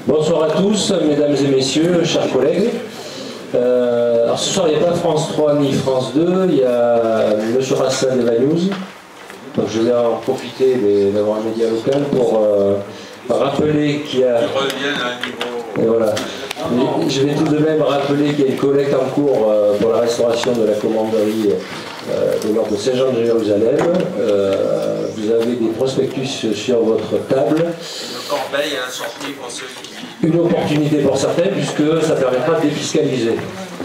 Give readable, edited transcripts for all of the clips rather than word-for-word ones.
Bonsoir à tous, mesdames et messieurs, chers collègues. Alors ce soir, il n'y a pas France 3 ni France 2, il y a M. Rassan de la News. Donc je vais en profiter d'avoir un média local pour rappeler qu'il y a... Et voilà. Je vais tout de même rappeler qu'il y a une collecte en cours pour la restauration de la commanderie de l'ordre de Saint-Jean de Jérusalem. Vous avez des prospectus sur votre table. Le corbeille a sorti pour ceux qui... Une opportunité pour certains, puisque ça permettra de défiscaliser.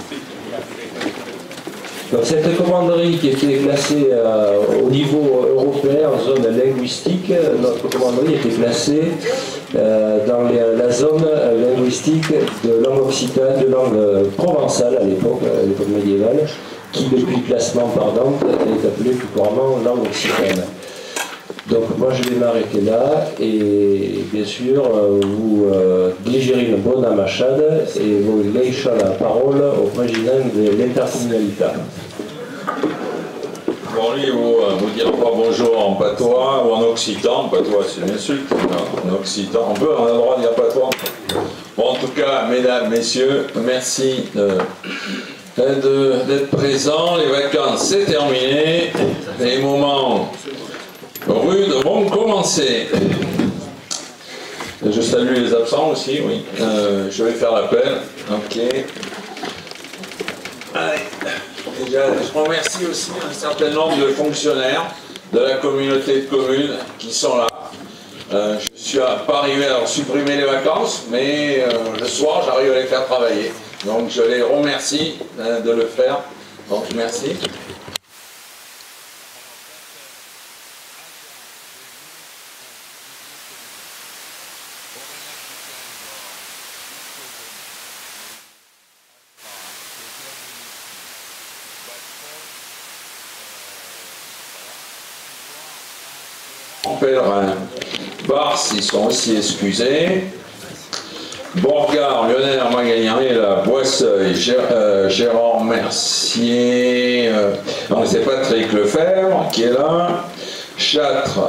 Donc cette commanderie qui était classée au niveau européen, en zone linguistique, notre commanderie était classée dans la zone linguistique de langue occitane, de langue provençale à l'époque médiévale, qui depuis le classement par Dante est appelée plus couramment langue occitane. Donc moi je vais m'arrêter là et bien sûr vous digérez une bonne amachade et vous laissez la parole au président de l'intercommunalité. Bon, lui, vous dire pas bonjour en patois ou en occitan. Patois, c'est une insulte. En occitan, on a le droit de dire patois. Bon, en tout cas, mesdames, messieurs, merci d'être présents. Les vacances, c'est terminé. Les moments rudes vont commencer. Je salue les absents aussi, oui. Je vais faire l'appel. Ok. Allez. Déjà, je remercie aussi un certain nombre de fonctionnaires de la communauté de communes qui sont là. Je ne suis pas arrivé à leur supprimer les vacances, mais le soir, j'arrive à les faire travailler. Donc, je les remercie de le faire. Donc, merci. Pèlerin, Bars, ils sont aussi excusés. Bourgard, Lionel Magagnan est là. Boisseuil, Gérard Mercier, non, c'est Patrick Lefebvre qui est là. Châtres,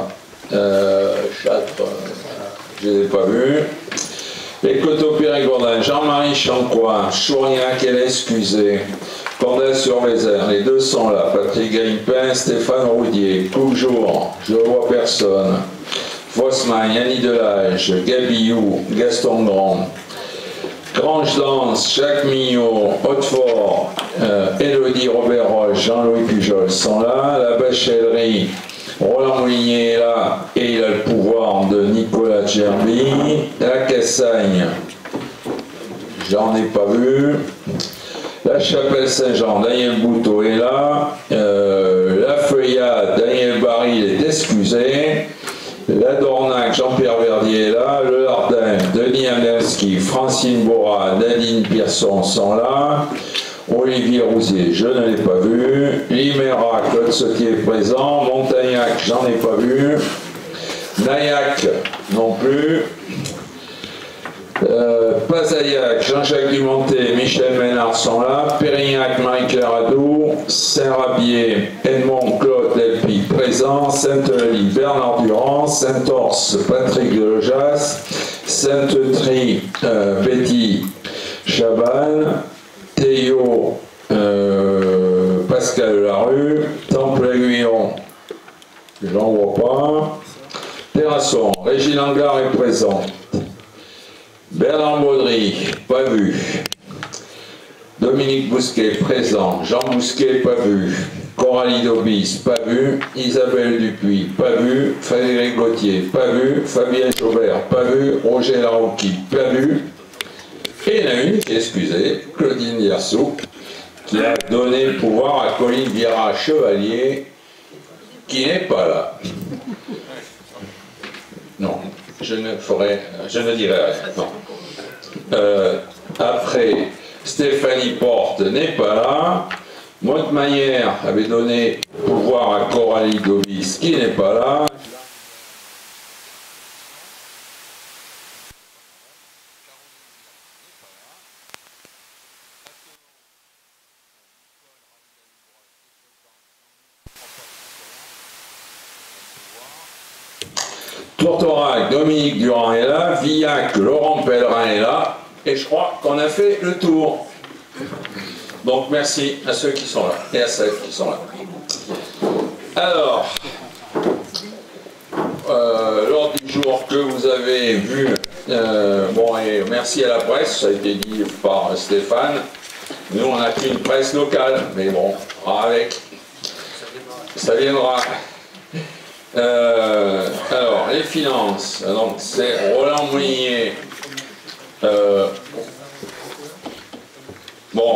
je ne l'ai pas vu. Les Coteaux-Périgordin, Jean-Marie Chancois, Chourignac, elle est excusée. Condel-sur-Vézère, les deux sont là. Patrick Galipin, Stéphane Roudier, Coujour, je ne vois personne. Fossman, Yannick Delage, Gabillou, Gaston Grand, Grange-Dance, Jacques Mignot, Hautefort, Élodie Robert Roche, Jean-Louis Pujol sont là. La Bachellerie, Roland Moulinier est là et il a le pouvoir de Nicolas Gerby. La Cassagne, j'en ai pas vu. La Chapelle-Saint-Jean, Daniel Bouteau est là. La Feuillade, Daniel Barry, il est excusé. La Dornac, Jean-Pierre Verdier est là. Le Lardin, Denis Anelski, Francine Bora, Nadine Pierson sont là. Olivier Rousier, je ne l'ai pas vu. Liméra, Claude Sautier est présent. Montagnac, j'en ai pas vu. Nayac, non plus. Pazaillac, Jean-Jacques Dumonté, Michel Ménard sont là. Pérignac, Marie-Claire Adou. Saint-Rabier, Edmond Claude Delpy présent. Sainte-Eulalie, Bernard Durand. Saint-Orse, Patrick Delojas. Sainte-Trie, Betty Chabanne. Théo, Pascal Larue. Temple-Aiguillon, j'en vois pas. Terrasson, Régine Angard est présent. Bernard Baudry, pas vu. Dominique Bousquet, présent. Jean Bousquet, pas vu. Coralie Daubis, pas vu. Isabelle Dupuis, pas vu. Frédéric Gauthier, pas vu. Fabien Chaubert, pas vu. Roger Larocchi, pas vu. Et il y en a une qui est excusée, Claudine Diersou, qui a donné le pouvoir à Colline Vieira Chevalier, qui n'est pas là. Non, je ne dirai rien. Non. Après, Stéphanie Porte n'est pas là. Montemaillère avait donné pouvoir à Coralie Daubis, qui n'est pas là. Tourtorac, Dominique Durand est là, Villac, Laurent Pellerin est là, et je crois qu'on a fait le tour. Donc merci à ceux qui sont là, et à celles qui sont là. Alors, l'ordre du jour que vous avez vu, bon, et merci à la presse, ça a été dit par Stéphane. Nous, on n'a qu'une presse locale, mais bon, avec, ça viendra. Alors, les finances, donc c'est Roland Mounier. Bon,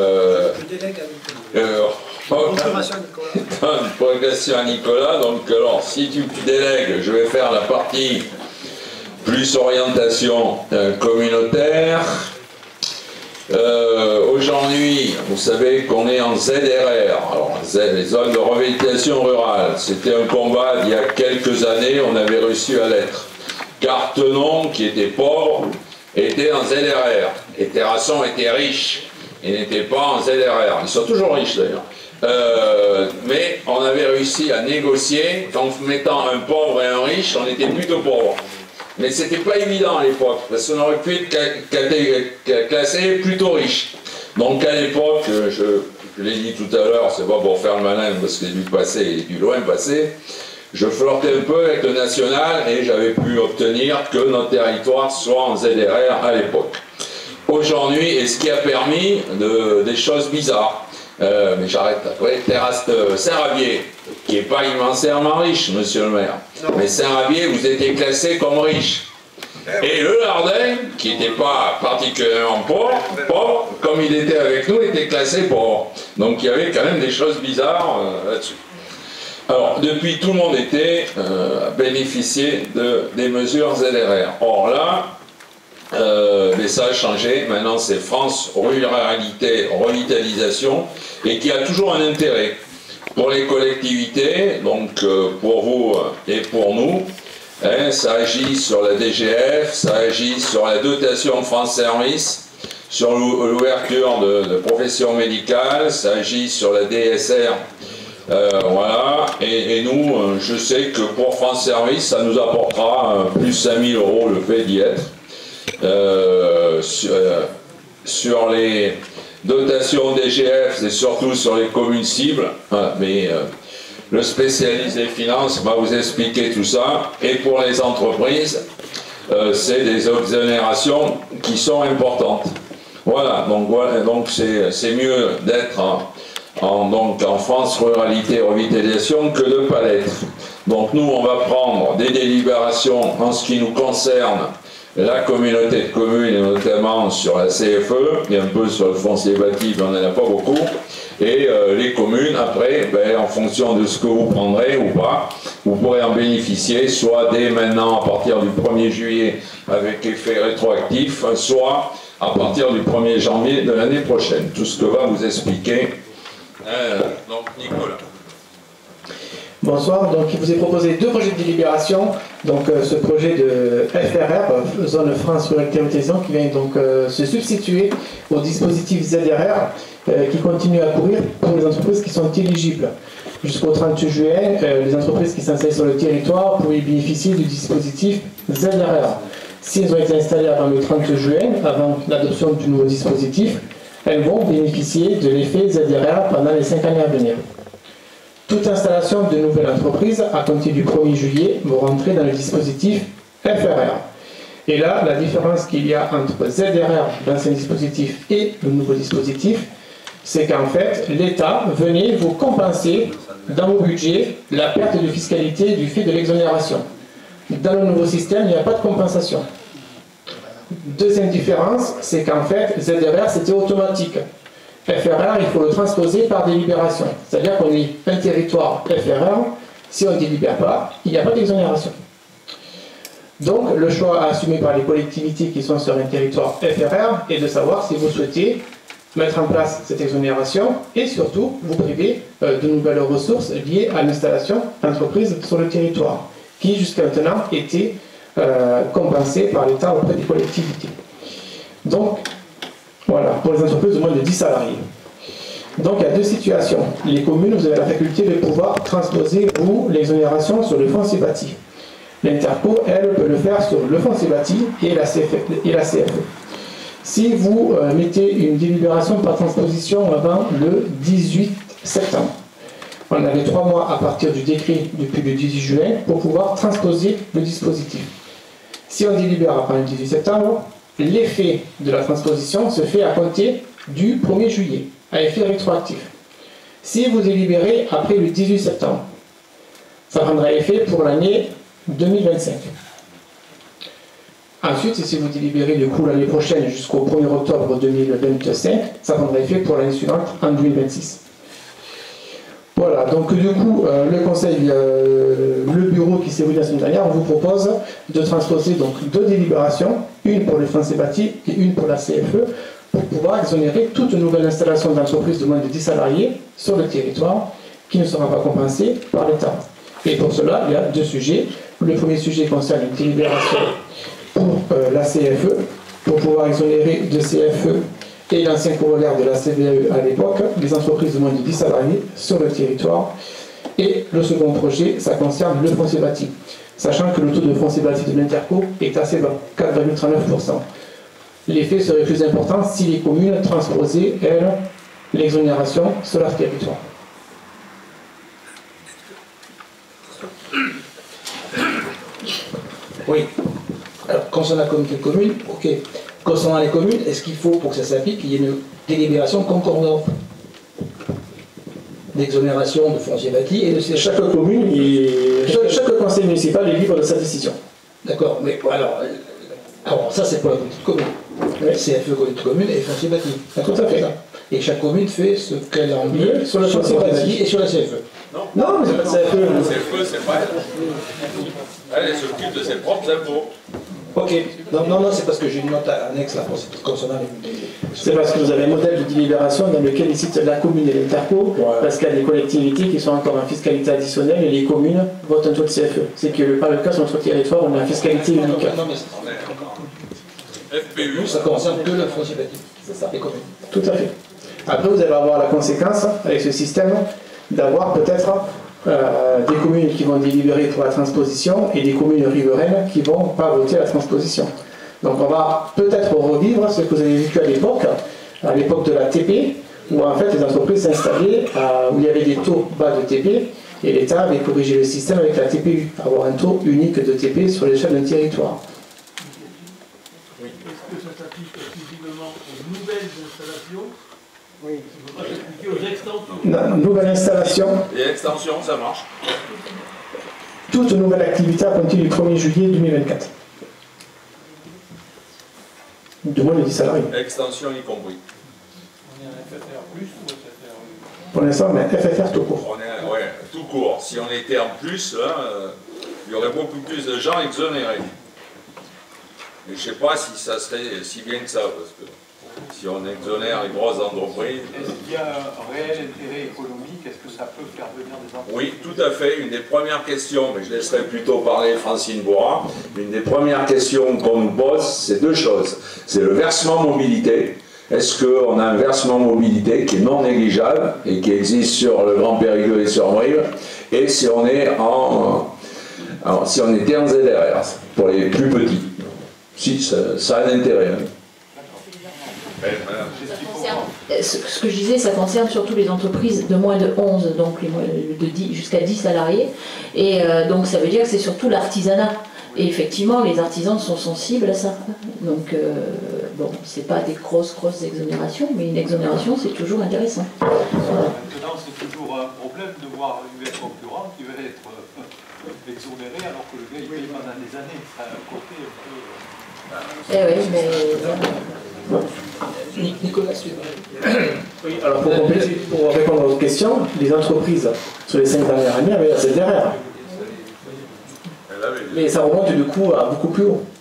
donne progression à Nicolas. Donc, alors, si tu délègues, je vais faire la partie plus orientation communautaire. Aujourd'hui, vous savez qu'on est en ZRR, alors les zones de revitalisation rurale. C'était un combat il y a quelques années, on avait réussi à l'être. Cartenon, qui était pauvre, était en ZRR. Et Terrasson était riche, et n'était pas en ZRR. Ils sont toujours riches d'ailleurs. Mais on avait réussi à négocier qu'en mettant un pauvre et un riche, on était plutôt pauvre. Mais c'était pas évident à l'époque, parce qu'on aurait pu être classé plutôt riche. Donc à l'époque, je l'ai dit tout à l'heure, c'est pas pour faire le malin, parce que c'est du passé et du loin passé, je flirtais un peu avec le national et j'avais pu obtenir que notre territoire soit en ZRR à l'époque. Aujourd'hui, et ce qui a permis des choses bizarres. Mais j'arrête là. Oui, terrasse de Saint-Rabier, qui n'est pas immensément riche, monsieur le maire. Non. Mais Saint-Rabier, vous étiez classé comme riche. Et le Lardin, qui n'était pas particulièrement pauvre, comme il était avec nous, était classé pauvre. Donc il y avait quand même des choses bizarres là-dessus. Alors, depuis, tout le monde était bénéficié des mesures ZRR. Or là, mais ça a changé, maintenant c'est France Ruralité Revitalisation, et qui a toujours un intérêt pour les collectivités, donc pour vous et pour nous. Hein, ça agit sur la DGF, ça agit sur la dotation France Service, sur l'ouverture de professions médicales, ça agit sur la DSR, voilà, et nous, je sais que pour France Service, ça nous apportera plus 5 000 € le fait d'y être. Sur les dotations DGF, c'est surtout sur les communes cibles, mais le spécialiste des finances va vous expliquer tout ça. Et pour les entreprises, c'est des exonérations qui sont importantes. Voilà, donc c'est mieux d'être en France Ruralité Revitalisation que de ne pas l'être. Donc nous, on va prendre des délibérations en ce qui nous concerne la communauté de communes, et notamment sur la CFE, et un peu sur le foncier bâti, mais on n'en a pas beaucoup, et les communes, après, ben, en fonction de ce que vous prendrez ou pas, vous pourrez en bénéficier, soit dès maintenant, à partir du 1er juillet, avec effet rétroactif, soit à partir du 1er janvier de l'année prochaine. Tout ce que va vous expliquer, donc Nicolas. Bonsoir, donc il vous est proposé deux projets de délibération, donc ce projet de FRR, Zone France Ruralité Revitalisation, qui vient donc se substituer au dispositif ZRR qui continue à courir pour les entreprises qui sont éligibles. Jusqu'au 30 juin, les entreprises qui s'installent sur le territoire pourraient bénéficier du dispositif ZRR. Si elles ont été installées avant le 30 juin, avant l'adoption du nouveau dispositif, elles vont bénéficier de l'effet ZRR pendant les 5 années à venir. Toute installation de nouvelles entreprises à compter du 1er juillet vont rentrer dans le dispositif FRR. Et là, la différence qu'il y a entre ZRR, l'ancien dispositif, et le nouveau dispositif, c'est qu'en fait, l'État venait vous compenser dans vos budgets la perte de fiscalité du fait de l'exonération. Dans le nouveau système, il n'y a pas de compensation. Deuxième différence, c'est qu'en fait, ZRR, c'était automatique. FRR, il faut le transposer par délibération. C'est-à-dire qu'on est un territoire FRR, si on ne délibère pas, il n'y a pas d'exonération. Donc, le choix assumé par les collectivités qui sont sur un territoire FRR est de savoir si vous souhaitez mettre en place cette exonération et surtout vous priver de nouvelles ressources liées à l'installation d'entreprises sur le territoire, qui jusqu'à maintenant étaient compensées par l'État auprès des collectivités. Donc, voilà, pour les entreprises de moins de 10 salariés. Donc il y a deux situations. Les communes, vous avez la faculté de pouvoir transposer, vous, l'exonération sur le foncier bâti. L'Interco, elle, peut le faire sur le foncier bâti et la CFE. Si vous mettez une délibération par transposition avant le 18 septembre, on avait 3 mois à partir du décret depuis le 18 juin pour pouvoir transposer le dispositif. Si on délibère après le 18 septembre, l'effet de la transposition se fait à compter du 1er juillet, à effet rétroactif. Si vous délibérez après le 18 septembre, ça prendra effet pour l'année 2025. Ensuite, si vous délibérez du coup l'année prochaine jusqu'au 1er octobre 2025, ça prendra effet pour l'année suivante en 2026. Voilà, donc du coup, le conseil, le bureau qui s'est réuni la semaine dernière, on vous propose de transposer donc 2 délibérations, une pour les fonciers bâtis et une pour la CFE, pour pouvoir exonérer toute nouvelle installation d'entreprise de moins de 10 salariés sur le territoire qui ne sera pas compensée par l'État. Et pour cela, il y a 2 sujets. Le premier sujet concerne une délibération pour la CFE, pour pouvoir exonérer de CFE et l'ancien corollaire de la CVAE à l'époque, les entreprises de moins de 10 salariés sur le territoire. Et le second projet, ça concerne le foncier bâti, sachant que le taux de foncier bâti de l'Interco est assez bas, 4,39%. L'effet serait plus important si les communes transposaient, elles, l'exonération sur leur territoire. Oui. Alors, concernant la communauté de communes, ok. Concernant les communes, est-ce qu'il faut, pour que ça s'applique, qu'il y ait une délibération concordante d'exonération de foncier bâti et de CFE? Chaque commune, chaque conseil municipal est libre de sa décision. D'accord, mais alors ça c'est pour la communauté de communes. CFE communauté de communes et foncier bâti. Tout à fait. Et chaque commune fait ce qu'elle a envie sur le foncier bâti et sur la CFE. Non, mais c'est pas CFE. La CFE, c'est pas elle. Elle s'occupe de ses propres impôts. Ok. Non, c'est parce que j'ai une note annexe là concernant les... C'est parce que vous avez un modèle de délibération dans lequel il cite la commune et l'Interco, parce qu'il y a des collectivités qui sont encore en fiscalité additionnelle et les communes votent un taux de CFE. C'est que par le cas sur notre territoire, on a une fiscalité unique. Non, mais FPU, ça concerne que le foncier bâti. C'est ça, les communes. Tout à fait. Après, vous allez avoir la conséquence, avec ce système, d'avoir peut-être des communes qui vont délibérer pour la transposition et des communes riveraines qui ne vont pas voter la transposition. Donc on va peut-être revivre ce que vous avez vécu à l'époque de la TP, où en fait les entreprises s'installaient où il y avait des taux bas de TP, et l'État avait corrigé le système avec la TPU, avoir un taux unique de TP sur l'échelle d'un territoire. Est-ce que ça s'applique exclusivement aux nouvelles installations? Oui. Il ne faut pas s'appliquer aux extensions. Nouvelle installation. Et extension, ça marche. Toute nouvelle activité à compter du 1er juillet 2024. De moins de 10 salariés. Extension y compris. On est un FFR plus ou FFR? Pour l'instant, on est FFR tout court. On est, ouais, tout court. Si on était en plus, là, il y aurait beaucoup plus de gens exonérés. Mais je ne sais pas si ça serait si bien que ça, parce que si on exonère les grosses entreprises... Est-ce qu'il y a un réel intérêt économique? Est-ce que ça peut faire venir des entreprises? Oui, tout à fait. Une des premières questions, mais je laisserai plutôt parler Francine Bourra, une des premières questions qu'on nous pose, c'est 2 choses. C'est le versement mobilité. Est-ce qu'on a un versement mobilité qui est non négligeable et qui existe sur le Grand Périgueux et sur Brive? Et si on est si on était en ZRR, pour les plus petits. Si, ça a un intérêt. Hein. Ce que je disais, ça concerne surtout les entreprises de moins de 11, donc jusqu'à 10 salariés. Et donc ça veut dire que c'est surtout l'artisanat. Et effectivement, les artisans sont sensibles à ça. Donc, bon, c'est pas des grosses exonérations, mais une exonération, c'est toujours intéressant. Voilà. Maintenant, c'est toujours un problème de voir un concurrent qui va être exonéré alors que le gars, il paye pendant des années. Ça a un côté un peu... Eh oui, mais... Nicolas, suivant. Oui, alors pour répondre à votre question, les entreprises, sur les 5 dernières années, avaient la ZRR. Mais ça remonte du coup à beaucoup plus haut.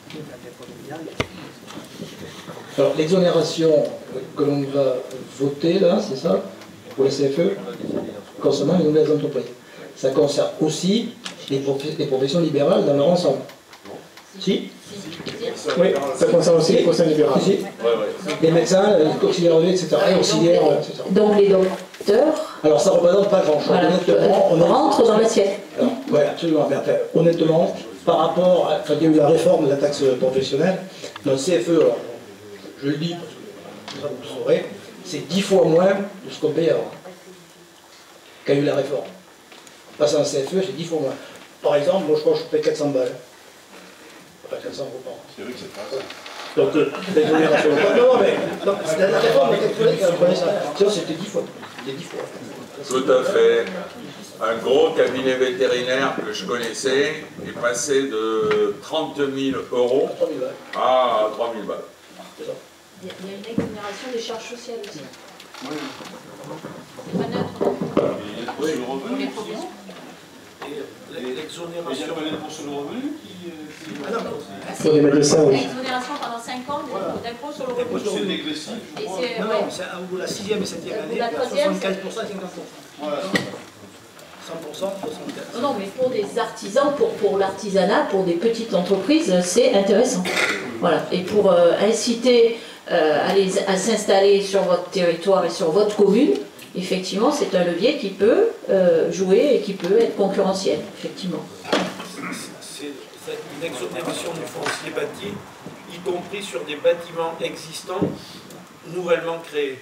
Alors, l'exonération que l'on va voter là, c'est ça, pour les CFE, concernant les nouvelles entreprises. Ça concerne aussi les professions libérales dans leur ensemble. Si? Oui, ça concerne aussi les professions libérales. Si. Les médecins, les auxiliaires, etc. etc. Donc les docteurs... Alors ça ne représente pas grand-chose. Voilà, Honnêtement, on rentre dans l'assiette. Oui, absolument. Mais après, honnêtement, par rapport à, enfin, il y a eu la réforme de la taxe professionnelle, notre CFE, alors, je le dis parce que ça vous le saurez, c'est 10 fois moins de ce qu'on paye avant, qu'a eu la réforme. Passer en CFE, c'est 10 fois moins. Par exemple, moi je crois que je paye 400 balles. Pas 400 euros par an. C'est vrai que c'est pas ça. Donc, l'exonération. Non, mais la réforme, c'était 10 fois. C'était 10 fois. Tout à fait. Un gros cabinet vétérinaire que je connaissais est passé de 30 000 euros à 3 000 balles. Il y a une exonération des charges sociales aussi. Oui. C'est pas neutre. Et les revenu. L'exonération. Il n'y a pas l'impôt sur le revenu qui... Pour les médecins, oui. L'exonération pendant 5 ans d'impôt sur le revenu. C'est dégressif. Non, c'est au bout de la 6e et 7e année, La 75% troisième, 50%. Voilà. 100%, 75%. Non, mais pour des artisans, pour l'artisanat, pour des petites entreprises, c'est intéressant. Voilà. Et pour inciter à s'installer sur votre territoire et sur votre commune, effectivement, c'est un levier qui peut jouer et qui peut être concurrentiel, effectivement. C'est une exonération du foncier bâti, y compris sur des bâtiments existants, nouvellement créés.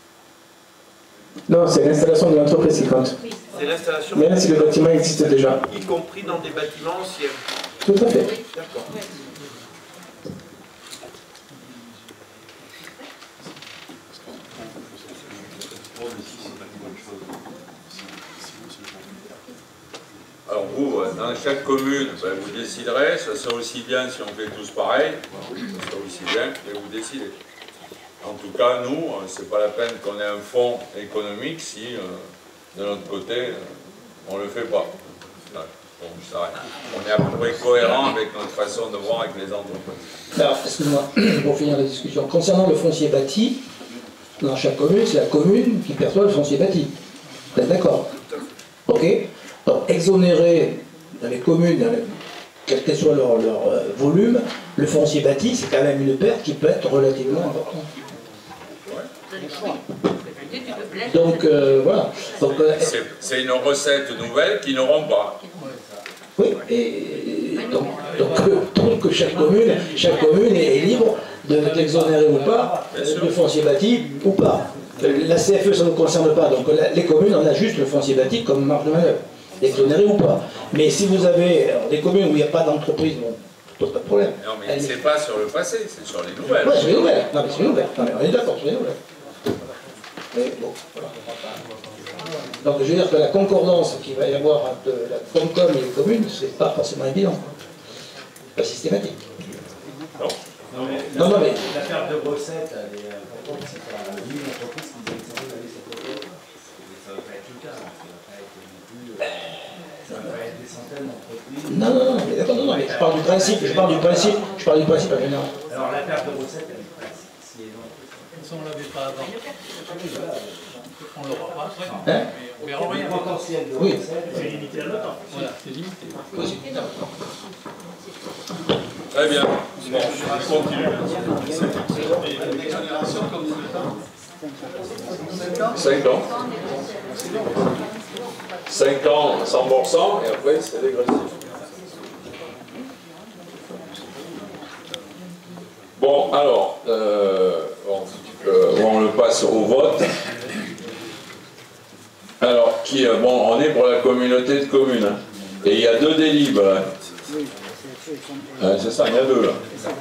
Non, c'est l'installation de l'entreprise qui compte. C'est l'installation, Même si le bâtiment existe déjà. y compris dans des bâtiments anciens. Tout à fait. D'accord. Alors vous, dans chaque commune, ben, vous déciderez, ça sera aussi bien si on fait tous pareil, ça sera aussi bien que vous décidez. En tout cas, nous, c'est pas la peine qu'on ait un fonds économique si, de notre côté, on ne le fait pas. Ouais, bon, on est à peu près cohérent avec notre façon de voir avec les entreprises. Alors, excuse-moi, pour finir la discussion, concernant le foncier bâti, dans chaque commune, c'est la commune qui perçoit le foncier bâti. Vous êtes d'accord? Ok. Donc, exonérer dans les communes, quel que soit leur volume, le foncier bâti, c'est quand même une perte qui peut être relativement importante. Donc, voilà. C'est une recette nouvelle qu'ils n'auront pas. Oui, et donc chaque commune est libre de l'exonérer ou pas, le foncier bâti ou pas. La CFE, ça ne nous concerne pas, donc les communes, on a juste le foncier bâti comme marge de manœuvre, exonéré ou pas. Mais si vous avez des communes où il n'y a pas d'entreprise, bon, pose pas de problème. Non, mais c'est pas sur le passé, c'est sur les nouvelles. Oui, sur les nouvelles. Non, mais sur les nouvelles. Non, mais on est d'accord sur les nouvelles. Mais bon, voilà. Donc je veux dire que la concordance qu'il va y avoir entre la Comcom et les communes, c'est pas forcément évident. Pas systématique. Non. Non, mais la perte de recettes, elle est importante, c'est pas 1000 entreprises qui disent que d'aller cette côté. Ça ne va pas être le cas, ça ne va pas être non plus. Ça va pas être des centaines d'entreprises. non, mais d'accord, non, mais je parle du principe, en général. Alors la perte de recettes, elle est presque. Si les entreprises. Si on ne l'avait pas avant, on ne l'aura pas après. Hein? Mais on Le potentiel de Oui. recettes, c'est limité à le temps. Voilà, c'est limité. Très bien. Bon, on continue. L'exonération, comme vous dites, 5 ans. 5 ans, 100%, et après, c'est dégressif. Bon, alors, on le passe au vote. Alors, bon, on est pour la communauté de communes. Hein. Et il y a 2 délibres. C'est ça, il y a 2 là.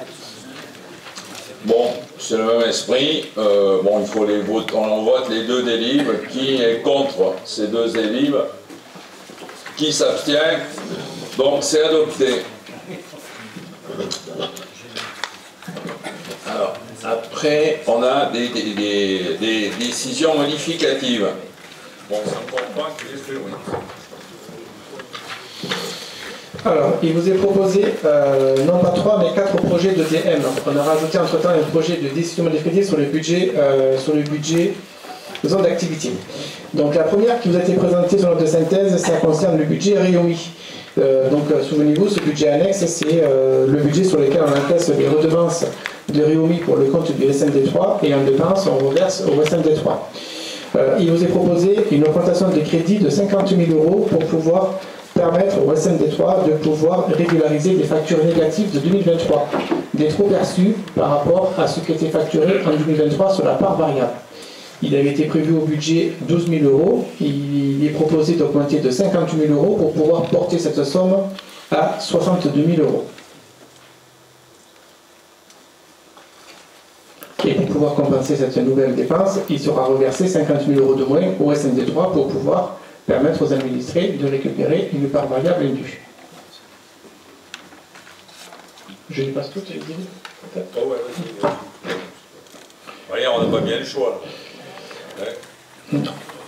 Bon, c'est le même esprit. Bon, il faut les voter. On vote les 2 délibres. Qui est contre ces 2 délibres? Qui s'abstient? Donc, c'est adopté. Alors, après, on a des décisions modificatives. Bon, ça ne compte pas qu'il est fait, oui. Alors, il vous est proposé, non pas 3, mais 4 projets de DM. On a rajouté entre-temps un projet de décision modificative sur le budget zone d'activité. Donc la première qui vous a été présentée sur notre synthèse, ça concerne le budget Réumi. Souvenez-vous, ce budget annexe, c'est le budget sur lequel on encaisse les redevances de Réumi pour le compte du SMD3 et en dépense, on reverse au SMD3. Il vous est proposé une augmentation de crédit de 50 000 € pour pouvoir permettre au SMD3 de pouvoir régulariser des factures négatives de 2023, des trop perçus par rapport à ce qui était facturé en 2023 sur la part variable. Il avait été prévu au budget 12 000 €, il est proposé d'augmenter de 58 000 € pour pouvoir porter cette somme à 62 000 €. Et pour pouvoir compenser cette nouvelle dépense, il sera reversé 50 000 € de moins au SMD3 pour pouvoir permettre aux administrés de récupérer une part variable indue. Je les passe toutes, les idées peut-être. Oh ouais, vas-y. Voyez, on n'a pas bien le choix. Ouais.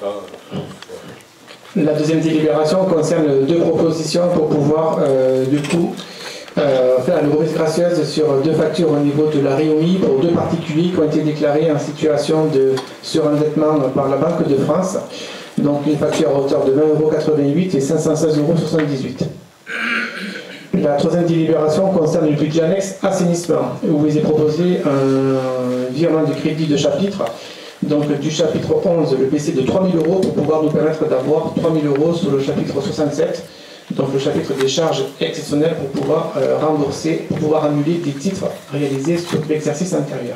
La deuxième délibération concerne deux propositions pour pouvoir, du coup, faire une remise gracieuse sur deux factures au niveau de la RIOMI pour deux particuliers qui ont été déclarés en situation de surendettement par la Banque de France. Donc une facture à hauteur de 20,88 € et 516,78 €. La troisième délibération concerne le budget annexe assainissement, où il est proposé un virement de crédit de chapitre, donc du chapitre 11, le PC de 3 000 € pour pouvoir nous permettre d'avoir 3 000 € sur le chapitre 67, donc le chapitre des charges exceptionnelles pour pouvoir rembourser, pour pouvoir annuler des titres réalisés sur l'exercice antérieur.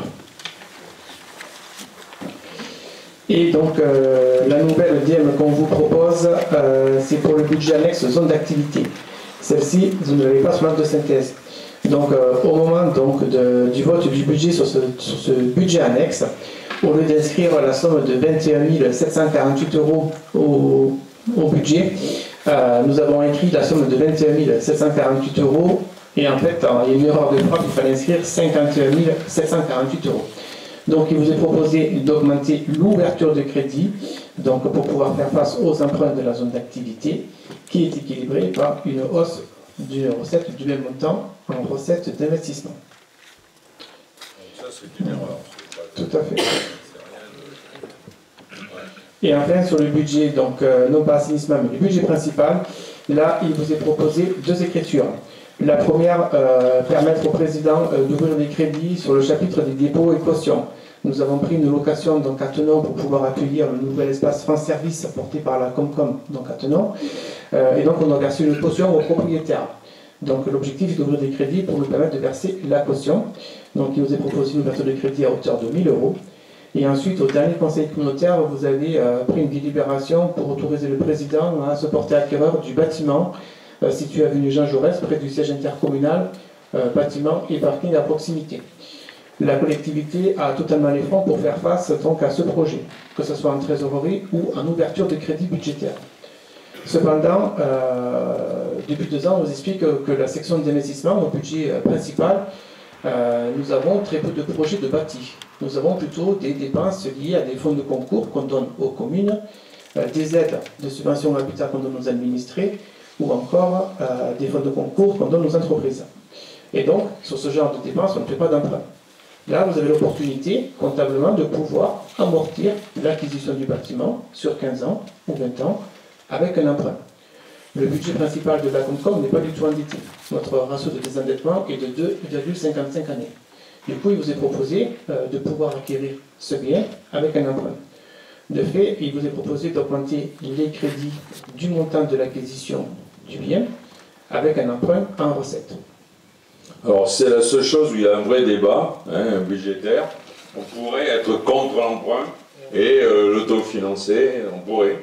Et donc la nouvelle DM qu'on vous propose, c'est pour le budget annexe zone d'activité. Celle-ci, vous ne l'avez pas sur l'acte de synthèse. Donc au moment donc, du vote du budget sur ce budget annexe, au lieu d'inscrire la somme de 21 748 € au budget, nous avons écrit la somme de 21 748 € et en fait, il y a une erreur de frappe, il fallait inscrire 51 748 €. Donc il vous est proposé d'augmenter l'ouverture de crédit donc, pour pouvoir faire face aux emprunts de la zone d'activité qui est équilibrée par une hausse d'une recette du même montant en recette d'investissement. Ça c'est une erreur. Tout à fait. Et enfin sur le budget, donc non pas assainissement mais le budget principal, là il vous est proposé deux écritures. La première, permettre au président d'ouvrir des crédits sur le chapitre des dépôts et cautions. Nous avons pris une location donc, à Tenon pour pouvoir accueillir le nouvel espace France Service porté par la Comcom donc, à Tenon. Et donc on a versé une caution aux propriétaires. Donc l'objectif est d'ouvrir des crédits pour nous permettre de verser la caution. Donc il vous est proposé une ouverture de crédit à hauteur de 1 000 €. Et ensuite, au dernier conseil communautaire, vous avez pris une délibération pour autoriser le président à se porter acquéreur du bâtiment situé à avenue Jean Jaurès, près du siège intercommunal, bâtiment et parking à proximité. La collectivité a totalement les fonds pour faire face donc, à ce projet, que ce soit en trésorerie ou en ouverture de crédit budgétaire. Cependant, depuis 2 ans, on nous explique que la section d'investissement, au budget principal, nous avons très peu de projets de bâti. Nous avons plutôt des dépenses liées à des fonds de concours qu'on donne aux communes, des aides de subvention à l'habitat qu'on donne aux administrés, ou encore des fonds de concours qu'on donne aux entreprises. Et donc, sur ce genre de dépenses, on ne fait pas d'emprunt. Là, vous avez l'opportunité, comptablement, de pouvoir amortir l'acquisition du bâtiment sur 15 ans ou 20 ans avec un emprunt. Le budget principal de la Comcom n'est pas du tout endetté. Notre ratio de désendettement est de 2,55 années. Du coup, il vous est proposé de pouvoir acquérir ce bien avec un emprunt. De fait, il vous est proposé d'augmenter les crédits du montant de l'acquisition du bien avec un emprunt en recette. Alors c'est la seule chose où il y a un vrai débat budgétaire. On pourrait être contre l'emprunt et l'autofinancer, on pourrait.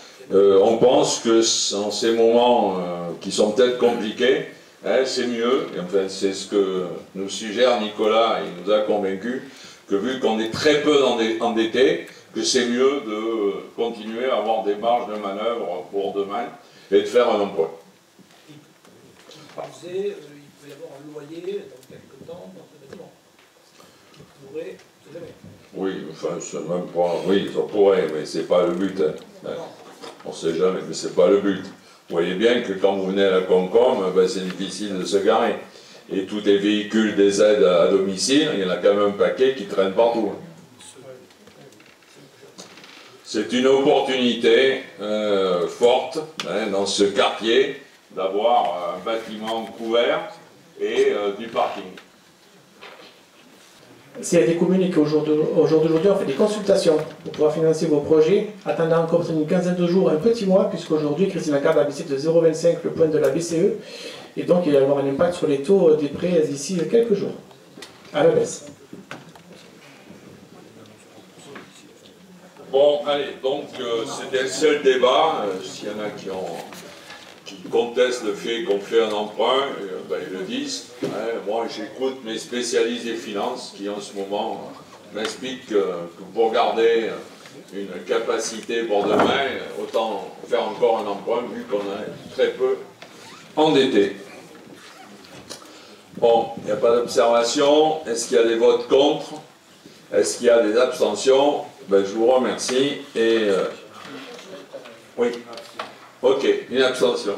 On pense que en ces moments qui sont peut-être compliqués, c'est mieux, et enfin c'est ce que nous suggère Nicolas, il nous a convaincus, que vu qu'on est très peu endettés, que c'est mieux de continuer à avoir des marges de manœuvre pour demain et de faire un emprunt. Il peut y avoir un loyer dans quelques temps dans ce bâtiment. Ça pourrait, jamais. Oui, enfin, c'est même pas. Oui, ça pourrait, mais c'est pas le but. Hein. On sait jamais, mais c'est pas le but. Vous voyez bien que quand vous venez à la Comcom, ben, c'est difficile de se garer. Et tous les véhicules des aides à domicile, il y en a quand même un paquet qui traîne partout. C'est une opportunité forte dans ce quartier d'avoir un bâtiment couvert et du parking. s'il y a des communes qui au jour d'aujourd'hui ont fait des consultations pour pouvoir financer vos projets, attendant encore une quinzaine de jours, un petit mois, puisqu'aujourd'hui, Christine Lagarde a baissé de 0,25 le point de la BCE, et donc il va y avoir un impact sur les taux des prêts d'ici quelques jours, à la baisse. Bon, allez, donc c'était le seul débat. S'il y en a qui contestent le fait qu'on fait un emprunt, ben, ils le disent. Moi, j'écoute mes spécialistes des finances qui, en ce moment, m'expliquent que pour garder une capacité pour demain, autant faire encore un emprunt vu qu'on est très peu endetté. Bon, il n'y a pas d'observation. Est-ce qu'il y a des votes contre? Est-ce qu'il y a des abstentions? Ben, je vous remercie. Et oui. Ok, une abstention.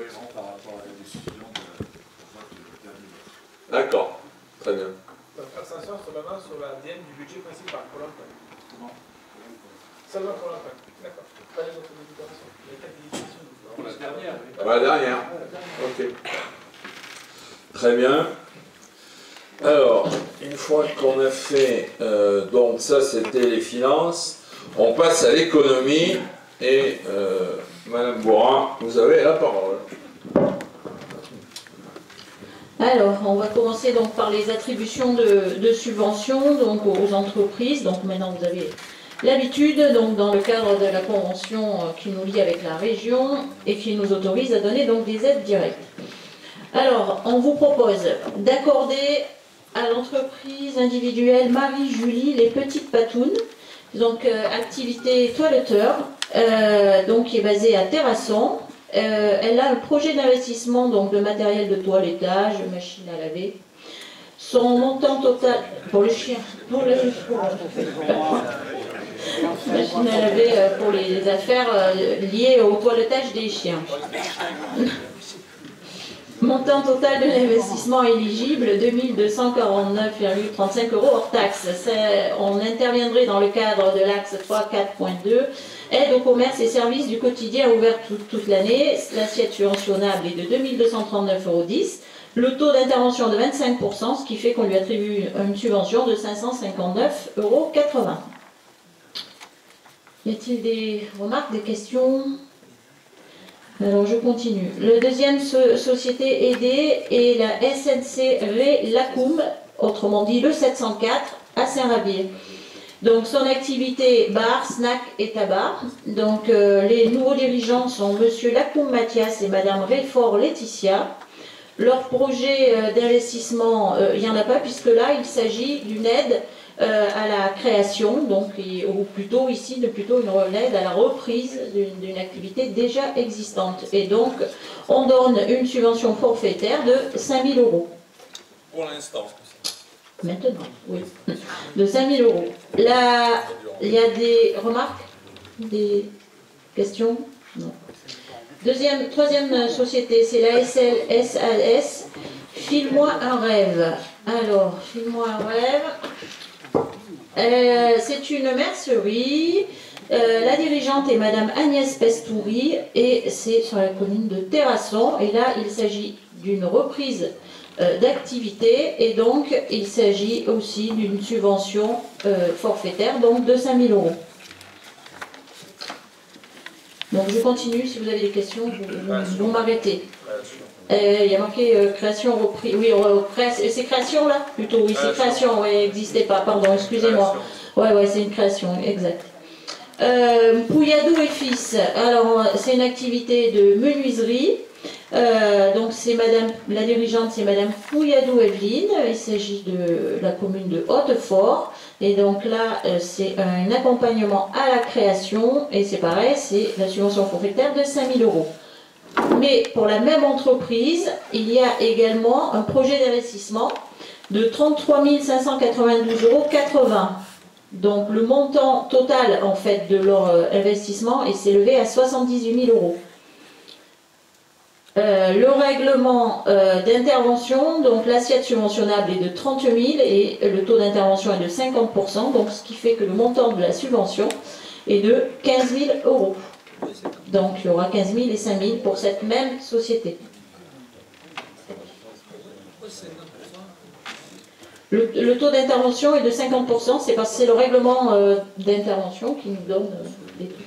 D'accord, très bien. Abstention seulement sur la dième du budget principal pour l'emprunt. Seulement pour l'emprunt. D'accord. Pas les autres délibérations. Pour la dernière. La dernière. Ok. Très bien. Alors, une fois qu'on a fait, donc ça c'était les finances, on passe à l'économie et Madame Bourrin, vous avez la parole. Alors, on va commencer donc par les attributions de subventions donc aux entreprises. Donc maintenant vous avez l'habitude, donc dans le cadre de la convention qui nous lie avec la région et qui nous autorise à donner donc des aides directes. Alors, on vous propose d'accorder à l'entreprise individuelle Marie-Julie les Petites Patounes, donc activité toiletteur, donc qui est basée à Terrasson. Elle a un projet d'investissement donc de matériel de toilettage, machine à laver. Son montant total pour le chien, machine à laver pour les affaires liées au toilettage des chiens. Montant total de l'investissement éligible, 2249,35 € hors taxe. On interviendrait dans le cadre de l'axe 3.4.2, aide au commerce et services du quotidien ouvert toute l'année. L'assiette subventionnable est de 2239,10 €. Le taux d'intervention de 25%, ce qui fait qu'on lui attribue une subvention de 559,80 €. Y a-t-il des remarques, des questions ? Alors je continue. La deuxième société aidée est la SNC Ré Lacoum, autrement dit le 704 à Saint-Rabier. Donc son activité bar, snack et tabac. Donc les nouveaux dirigeants sont Monsieur Lacoum Mathias et Madame Réfort Laetitia. Leur projet d'investissement, il n'y en a pas puisque là il s'agit d'une aide à la création, donc, ou plutôt ici, plutôt une aide à la reprise d'une activité déjà existante. Et donc, on donne une subvention forfaitaire de 5 000 €. Pour l'instant. Maintenant, oui. De 5 000 €. Là, il y a des remarques? Des questions? Non. Troisième société, c'est la SAS, File-moi un rêve. Alors, File-moi un rêve. C'est une mercerie. La dirigeante est Madame Agnès Pestoury et c'est sur la commune de Terrasson. Et là, il s'agit d'une reprise d'activité et donc il s'agit aussi d'une subvention forfaitaire donc de 5 000 €. Donc je continue, si vous avez des questions, vous m'arrêtez. Il y a marqué création reprise. Oui, c'est création là plutôt. Oui, c'est création. Oui, n'existait pas. Pardon, excusez-moi. Ouais, c'est une création, exact. Pouilladou et Fils. Alors, c'est une activité de menuiserie. Donc, c'est la dirigeante, c'est Madame Pouilladou Evelyne. Il s'agit de la commune de Hautefort. Et donc là, c'est un accompagnement à la création. Et c'est pareil, c'est la subvention forfaitaire de 5 000 €. Mais pour la même entreprise, il y a également un projet d'investissement de 33 592,80 €. Donc le montant total en fait de leur investissement est élevé à 78 000 €. Le règlement d'intervention, donc l'assiette subventionnable est de 30 000 et le taux d'intervention est de 50%, donc ce qui fait que le montant de la subvention est de 15 000 €. Donc il y aura 15 000 et 5 000 pour cette même société. Le taux d'intervention est de 50%, c'est parce que c'est le règlement d'intervention qui nous donne les taux.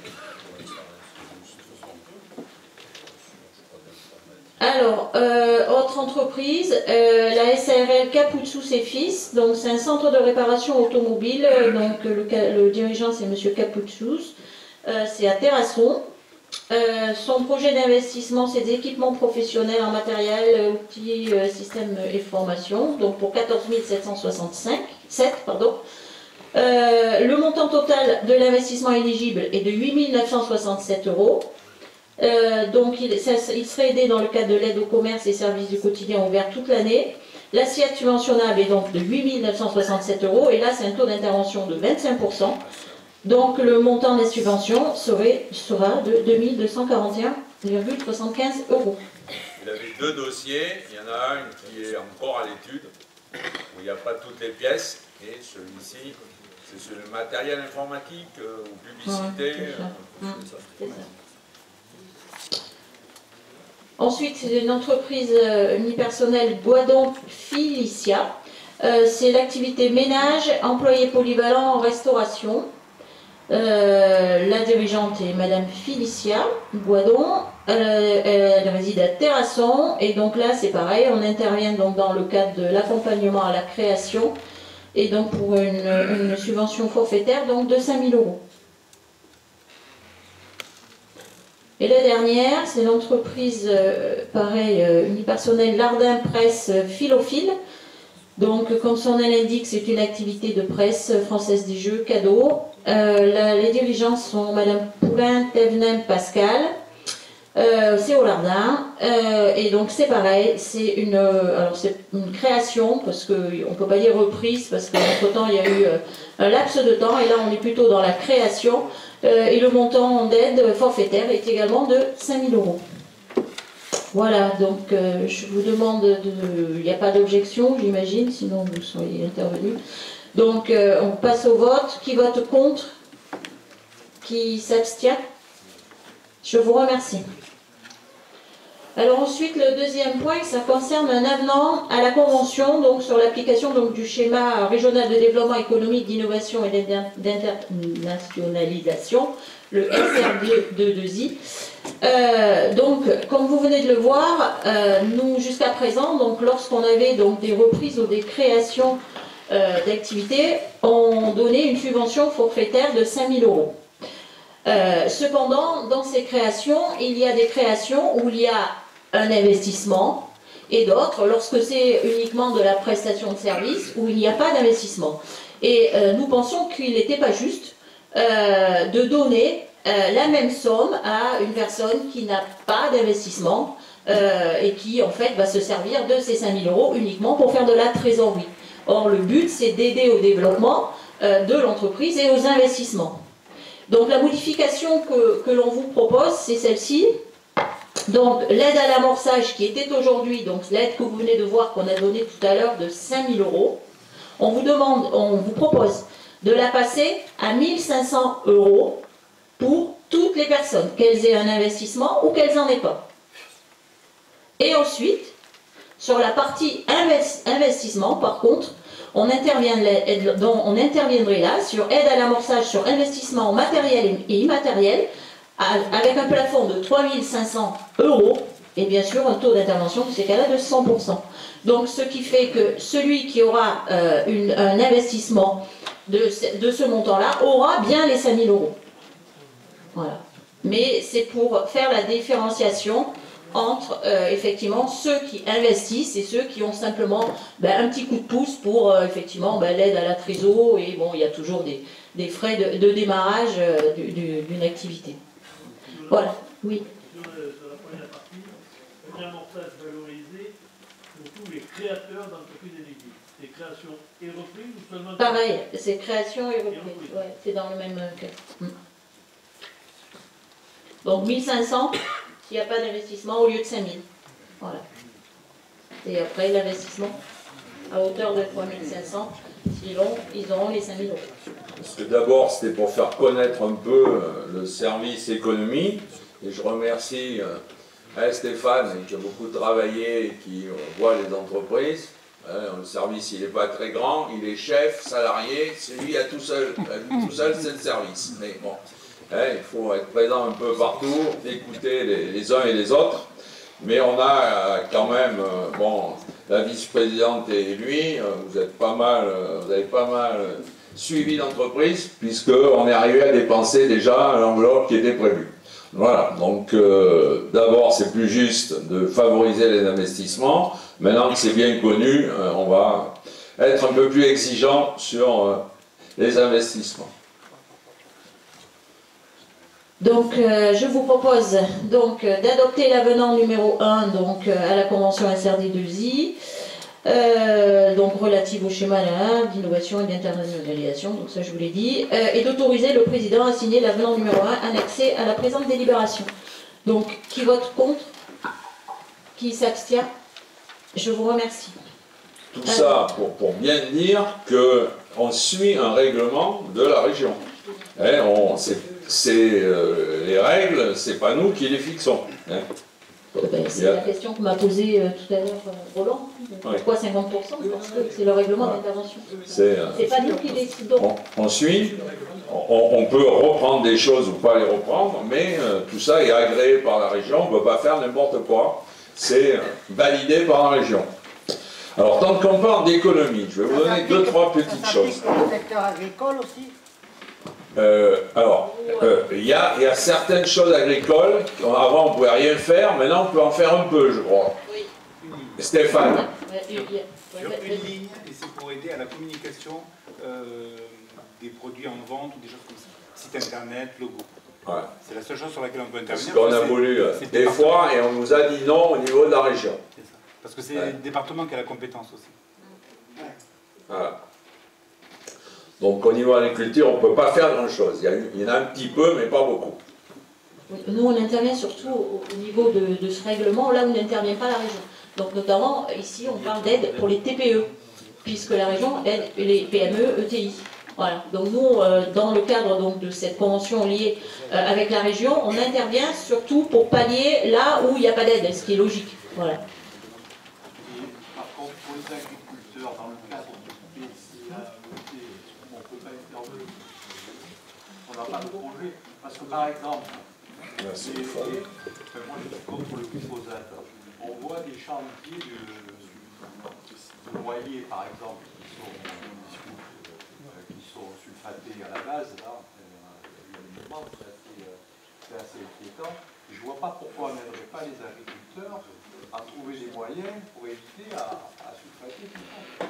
Alors, autre entreprise, la SARL Capoutsous et Fils, donc c'est un centre de réparation automobile, donc le dirigeant c'est M. Capoutsous, c'est à Terrasson. Son projet d'investissement, c'est des équipements professionnels en matériel, outils, systèmes et formation, donc pour 14 767, pardon. Le montant total de l'investissement éligible est de 8 967 €. Donc il serait aidé dans le cadre de l'aide au commerce et services du quotidien ouverts toute l'année. L'assiette subventionnable est donc de 8 967 €, et là c'est un taux d'intervention de 25%. Donc le montant des subventions sera de 2 241,75 €. Il avait deux dossiers, il y en a un qui est encore à l'étude, où il n'y a pas toutes les pièces, et celui-ci, c'est sur le matériel informatique ou publicité. C'est ça. Ensuite, c'est une entreprise unipersonnelle Guadon Filicia. C'est l'activité ménage, employé polyvalent en restauration. La dirigeante est Madame Filicia Guadon. Elle réside à Terrasson. Et donc là, c'est pareil, on intervient donc dans le cadre de l'accompagnement à la création. Et donc pour une subvention forfaitaire donc de 5 000 €. Et la dernière, c'est l'entreprise, pareil, unipersonnelle Lardin Presse Philophile. Donc, comme son nom l'indique, c'est une activité de presse française des jeux, cadeaux. Les dirigeants sont Madame Poulain, Thévenin, Pascal. C'est au Lardin. Et donc, c'est pareil, c'est une création, parce qu'on ne peut pas dire reprise, parce qu'entre-temps, il y a eu un laps de temps, et là, on est plutôt dans la création. Et le montant d'aide forfaitaire est également de 5 000 €. Voilà, donc je vous demande il n'y a pas d'objection, j'imagine, sinon vous seriez intervenu. Donc on passe au vote. Qui vote contre? Qui s'abstient? Je vous remercie. Alors ensuite, le deuxième point, ça concerne un avenant à la Convention donc, sur l'application du schéma régional de développement économique, d'innovation et d'internationalisation, le SR2I. Donc, comme vous venez de le voir, nous, jusqu'à présent, lorsqu'on avait des reprises ou des créations d'activités, on donnait une subvention forfaitaire de 5 000 €. Cependant, dans ces créations, il y a des créations où il y a un investissement et d'autres lorsque c'est uniquement de la prestation de service où il n'y a pas d'investissement. Et nous pensons qu'il n'était pas juste de donner la même somme à une personne qui n'a pas d'investissement et qui en fait va se servir de ces 5 000 € uniquement pour faire de la trésorerie. Or le but c'est d'aider au développement de l'entreprise et aux investissements. Donc la modification que l'on vous propose, c'est celle-ci. Donc l'aide à l'amorçage qui était aujourd'hui, donc l'aide que vous venez de voir qu'on a donnée tout à l'heure de 5 000 €, on vous propose de la passer à 1 500 € pour toutes les personnes, qu'elles aient un investissement ou qu'elles n'en aient pas. Et ensuite, sur la partie investissement, par contre, on interviendrait là sur aide à l'amorçage sur investissement matériel et immatériel avec un plafond de 3 500 € et bien sûr un taux d'intervention dans ces cas-là de 100%. Donc ce qui fait que celui qui aura un investissement de ce montant-là aura bien les 5 000 €. Voilà. Mais c'est pour faire la différenciation entre effectivement ceux qui investissent et ceux qui ont simplement un petit coup de pouce pour effectivement l'aide à la trésor, et bon, il y a toujours des frais de démarrage d'une activité. Voilà, oui. Sur la première partie, un amorçage valorisé pour tous les créateurs d'entreprises éligibles. C'est création et reprise ou seulement... Pareil, c'est création et reprise. Ouais, c'est dans le même cas. Donc 1 500 s'il n'y a pas d'investissement au lieu de 5 000. Voilà. Et après l'investissement à hauteur de 3 500, sinon ils auront les 5 000 €. Parce que d'abord c'était pour faire connaître un peu le service économie, et je remercie Stéphane qui a beaucoup travaillé et qui voit les entreprises. Le service, il n'est pas très grand, il est chef, salarié, c'est lui à tout seul. Tout seul, c'est le service. Mais bon, il faut être présent un peu partout, écouter les uns et les autres. Mais on a quand même, bon, la vice-présidente et lui, vous avez pas mal suivi l'entreprise, puisqu'on est arrivé à dépenser déjà l'enveloppe qui était prévue. Voilà, donc d'abord c'est plus juste de favoriser les investissements. Maintenant que c'est bien connu, on va être un peu plus exigeant sur les investissements. Donc je vous propose donc d'adopter l'avenant numéro 1 donc, à la convention SRD2I, donc relative au schéma d'innovation et d'internationalisation, donc ça je vous l'ai dit, et d'autoriser le président à signer l'avenant numéro 1 annexé à la présente délibération. Donc qui vote contre? Qui s'abstient? Je vous remercie. Tout ça pour bien dire qu'on suit un règlement de la région. Les règles, c'est pas nous qui les fixons. C'est la question que m'a posée tout à l'heure Roland. Pourquoi 50%? Parce que c'est le règlement d'intervention. C'est pas nous qui décidons. On suit, on peut reprendre des choses ou pas les reprendre, mais tout ça est agréé par la région, on ne peut pas faire n'importe quoi. C'est validé par la région. Alors, tant qu'on parle d'économie, je vais vous donner deux, trois petites choses. Ça s'applique au secteur agricole aussi? Il y a certaines choses agricoles, avant on ne pouvait rien faire, maintenant on peut en faire un peu, je crois. Oui. Stéphane. Sur une ligne, et c'est pour aider à la communication des produits en vente ou des choses comme ça. Site internet, logo. Ouais. C'est la seule chose sur laquelle on peut intervenir. Parce qu'on a voulu des fois et on nous a dit non au niveau de la région. C'est ça. Parce que c'est le département qui a la compétence aussi. Voilà. Donc au niveau agriculture, on ne peut pas faire grand-chose. Il y en a un petit peu, mais pas beaucoup. Nous, on intervient surtout au niveau de ce règlement, là où n'intervient pas la région. Donc notamment, ici, on parle d'aide pour les TPE, puisque la région aide les PME, ETI. Voilà. Donc nous, dans le cadre donc, de cette convention liée avec la région, on intervient surtout pour pallier là où il n'y a pas d'aide, ce qui est logique. Voilà. Par contre, pour les agriculteurs, dans le cadre du PCA, on ne peut pas intervenir. On n'a pas de projet. Parce que par exemple, moi je suis contre le glyphosate. On voit des chantiers de noyers, par exemple, qui sont sulfatés à la base. Là, c'est assez inquiétant. Je ne vois pas pourquoi on n'aiderait pas les agriculteurs à trouver des moyens pour éviter à sulfater tout ça.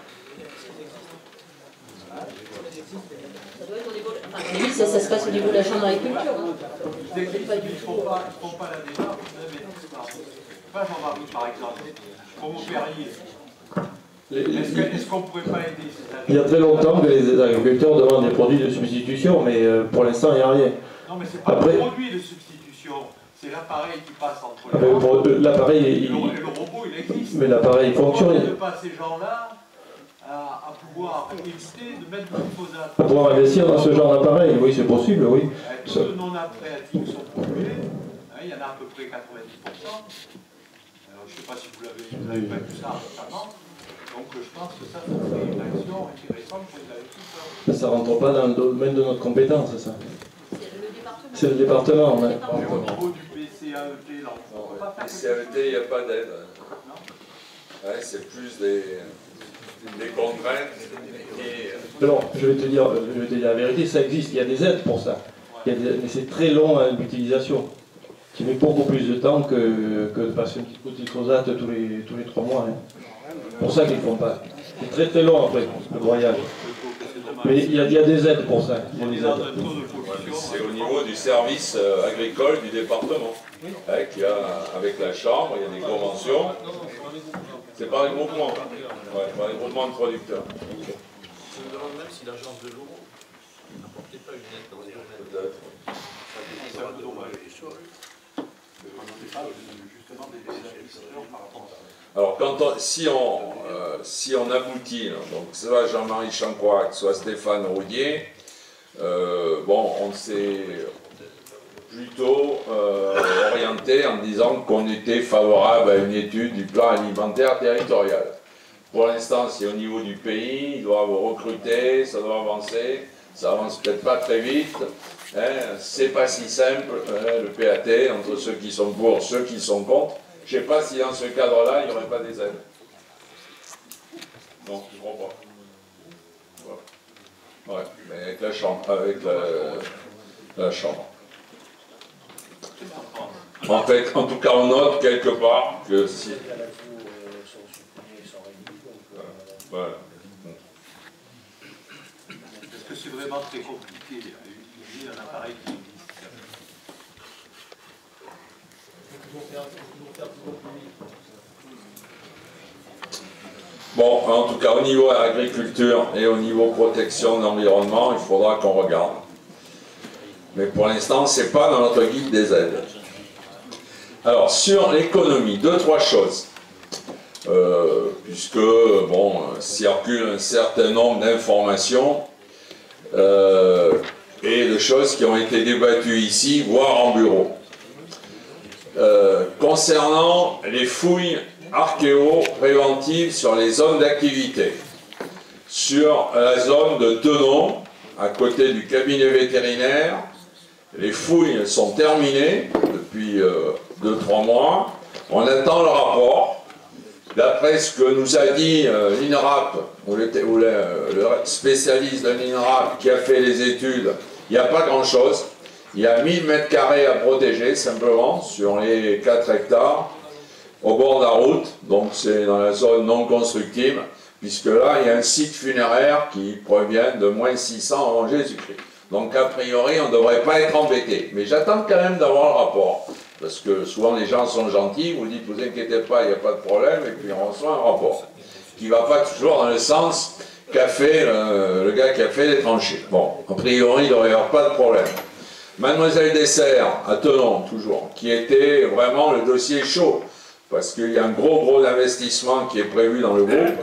Ça doit être au niveau de... oui, ça se passe au niveau de la chambre d'agriculture. Ils ne font pas la démarche d'investissement. Pas Jean-Marie, par exemple, comme au Perrier. Est-ce qu'on ne pourrait pas aider ces agriculteurs? Il y a très longtemps que les agriculteurs demandent des produits de substitution, mais pour l'instant, il n'y a rien. Non, mais ce n'est pas le produit de substitution, c'est l'appareil qui passe entre les deux. L'appareil, le robot, il existe. Mais l'appareil fonctionne. Pourquoi ne pas ces gens-là à pouvoir éviter de mettre du glyphosate? À pouvoir investir dans ce genre d'appareil, oui, c'est possible, oui. Tous les non-appréatifs sont pollués, il y en a à peu près 90%. Alors, je ne sais pas si vous n'avez pas vu ça récemment. Donc je pense que ça serait une action intéressante pour les agriculteurs. Ça ne rentre pas dans le domaine de notre compétence, ça. C'est le département. Ouais. Au niveau du PCAET, là, on ne peut pas faire. PCAET, il n'y a pas d'aide. Ouais, c'est plus des contraintes. Non, je vais te dire la vérité, ça existe, il y a des aides pour ça. Mais c'est très long à l'utilisation. Qui met beaucoup plus de temps que de passer un petit coup de glyphosate tous les 3 mois. Hein. C'est pour ça qu'ils ne font pas. C'est très très long après, le broyage. Mais il y a des aides pour ça. C'est au niveau du service agricole du département. Avec la chambre, il y a des conventions. C'est par les groupements. Ouais, par les groupements de producteurs. Je me demande même si l'agence de l'eau n'apportait pas une aide dans les domaines. Peut-être. C'est un peu dommage. Alors, si on aboutit, donc soit Jean-Marie Chancroix, soit Stéphane Roudier, on s'est plutôt orienté en disant qu'on était favorable à une étude du plan alimentaire territorial. Pour l'instant, c'est au niveau du pays, ils doivent recruter, ça doit avancer, ça avance peut-être pas très vite. Hein, c'est pas si simple, le PAT, entre ceux qui sont pour, ceux qui sont contre. Je ne sais pas si dans ce cadre-là, il n'y aurait pas des aides. Non, je ne crois pas. Voilà. Ouais, mais avec la Chambre. Avec la Chambre. En fait, en tout cas, on note quelque part que si... Voilà. Est-ce que c'est vraiment très compliqué? Il y a un appareil qui existe. Bon, en tout cas, au niveau agriculture et au niveau protection de l'environnement, il faudra qu'on regarde. Mais pour l'instant, ce n'est pas dans notre guide des aides. Alors, sur l'économie, 2-3 choses. Puisque, bon, circule un certain nombre d'informations et de choses qui ont été débattues ici, voire en bureau. Concernant les fouilles archéo-préventives sur les zones d'activité, sur la zone de Tenon, à côté du cabinet vétérinaire, les fouilles sont terminées depuis 2-3 mois. On attend le rapport. D'après ce que nous a dit l'INRAP, ou le spécialiste de l'INRAP qui a fait les études, il n'y a pas grand-chose. Il y a 1000 m² à protéger, simplement, sur les 4 hectares, au bord de la route. Donc c'est dans la zone non constructible, puisque là, il y a un site funéraire qui provient de -600 avant Jésus-Christ. Donc a priori, on ne devrait pas être embêté. Mais j'attends quand même d'avoir le rapport. Parce que souvent les gens sont gentils, vous dites, vous inquiétez pas, il n'y a pas de problème, et puis on reçoit un rapport. Qui ne va pas toujours dans le sens qu'a fait le gars qui a fait les tranchées. Bon, a priori, il ne devrait y avoir pas de problème. Mademoiselle Dessert, à Tenon, toujours, qui était vraiment le dossier chaud, parce qu'il y a un gros investissement qui est prévu dans le groupe.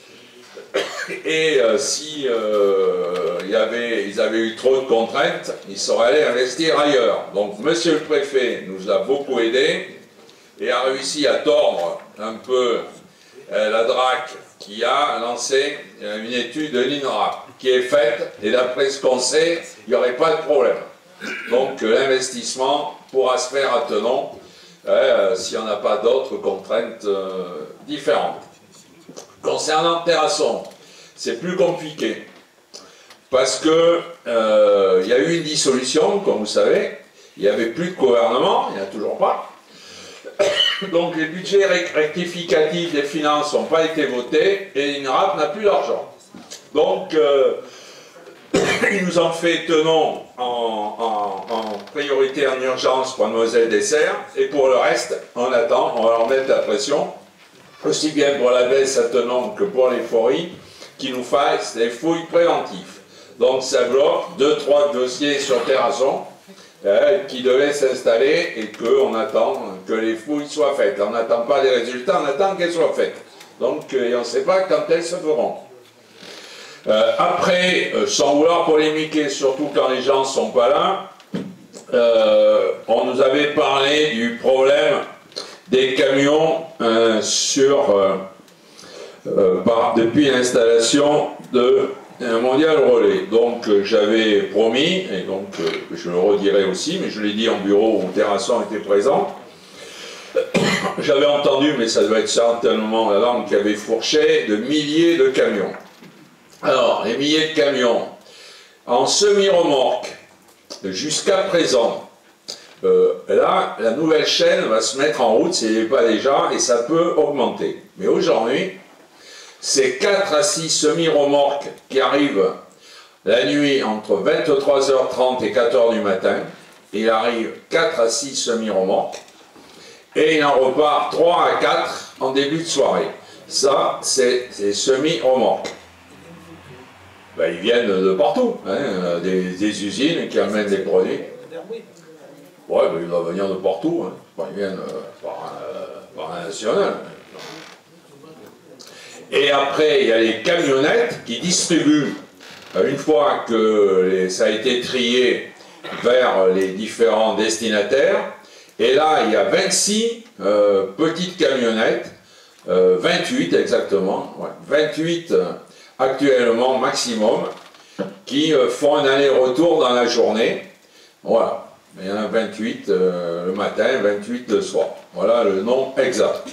Et si ils avaient eu trop de contraintes, ils seraient allés investir ailleurs. Donc monsieur le préfet nous a beaucoup aidés et a réussi à tordre un peu la DRAC qui a lancé une étude de l'INRAP qui est faite, et d'après ce qu'on sait, il n'y aurait pas de problème. Donc l'investissement pourra se faire à Tenon si on n'a pas d'autres contraintes différentes. Concernant Terrasson, c'est plus compliqué, parce que il y a eu une dissolution, comme vous savez, il n'y avait plus de gouvernement, il n'y en a toujours pas. Donc les budgets rectificatifs des finances n'ont pas été votés, et l'INRAP n'a plus d'argent. Donc ils nous ont fait Tenon en priorité en urgence pour Mademoiselle Dessert, et pour le reste, on attend, on va leur mettre la pression, aussi bien pour la baisse à Tenon que pour les fories, qui nous fassent des fouilles préventives. Donc ça bloque 2-3 dossiers sur Terrasson qui devaient s'installer, et qu'on attend que les fouilles soient faites. On n'attend pas les résultats, on attend qu'elles soient faites. Donc on ne sait pas quand elles se feront. Après, sans vouloir polémiquer, surtout quand les gens ne sont pas là, on nous avait parlé du problème des camions depuis l'installation de Mondial Relais. Donc j'avais promis, et donc je le redirai aussi, mais je l'ai dit en bureau où Terrasson était présent, j'avais entendu, mais ça doit être certainement la langue qui avait fourché, de milliers de camions. Alors, les milliers de camions, en semi-remorque, jusqu'à présent, là, la nouvelle chaîne va se mettre en route, si elle n'est pas déjà, et ça peut augmenter. Mais aujourd'hui, c'est 4 à 6 semi-remorques qui arrivent la nuit entre 23h30 et 4h du matin. Il arrive 4 à 6 semi-remorques, et il en repart 3 à 4 en début de soirée. Ça, c'est semi-remorques. Ben, ils viennent de partout, hein, des usines qui amènent des produits. Ouais, ben, ils doivent venir de partout, hein. Enfin, ils viennent par un national. Et après, il y a les camionnettes qui distribuent, une fois que ça a été trié vers les différents destinataires. Et là, il y a 26 petites camionnettes 28 exactement, ouais, 28 actuellement maximum, qui font un aller-retour dans la journée. Voilà, il y en a 28 le matin, 28 le soir. Voilà le nom exact.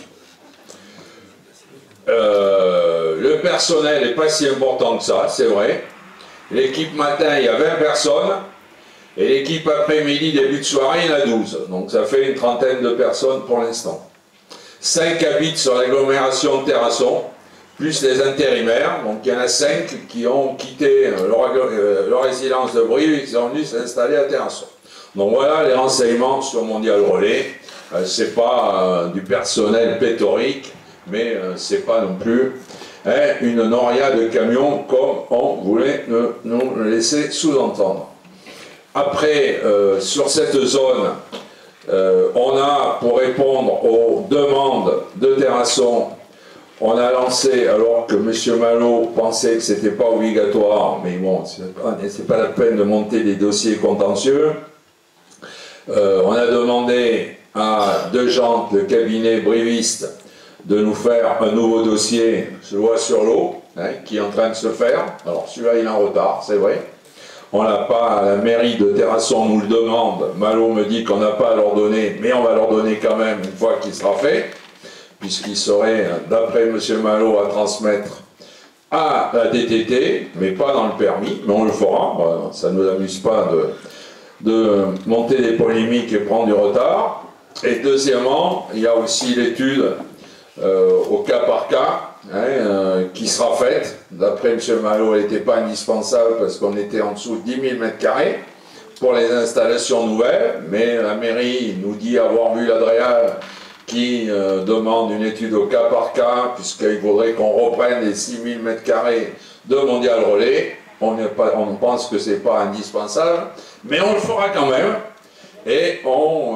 Le personnel n'est pas si important que ça, c'est vrai. L'équipe matin, il y a 20 personnes. Et l'équipe après-midi, début de soirée, il y en a 12. Donc ça fait une trentaine de personnes pour l'instant. 5 habitent sur l'agglomération de Terrasson, plus les intérimaires. Donc il y en a 5 qui ont quitté leur résidence de Brive et qui sont venus s'installer à Terrasson. Donc voilà les renseignements sur Mondial Relais. C'est pas du personnel pléthorique, mais c'est pas non plus une noria de camions comme on voulait nous le laisser sous-entendre. Après, sur cette zone, on a, pour répondre aux demandes de Terrasson, on a lancé, alors que M. Malo pensait que ce n'était pas obligatoire, mais bon, c'est pas la peine de monter des dossiers contentieux, on a demandé à Dejantes, le cabinet briviste, de nous faire un nouveau dossier, loi sur l'eau, qui est en train de se faire. Alors celui-là, il est en retard, c'est vrai. On n'a pas, la mairie de Terrasson nous le demande, Malo me dit qu'on n'a pas à leur donner, mais on va leur donner quand même une fois qu'il sera fait, puisqu'il serait, d'après M. Malo, à transmettre à la DTT, mais pas dans le permis, mais on le fera, ça ne nous amuse pas de monter des polémiques et prendre du retard. Et deuxièmement, il y a aussi l'étude au cas par cas, qui sera faite. D'après M. Malo, elle n'était pas indispensable parce qu'on était en dessous de 10 000 m² pour les installations nouvelles, mais la mairie nous dit avoir vu l'Adréal qui demande une étude au cas par cas, puisqu'il faudrait qu'on reprenne les 6 000 m² de Mondial Relais. On pense que ce n'est pas indispensable, mais on le fera quand même. Et on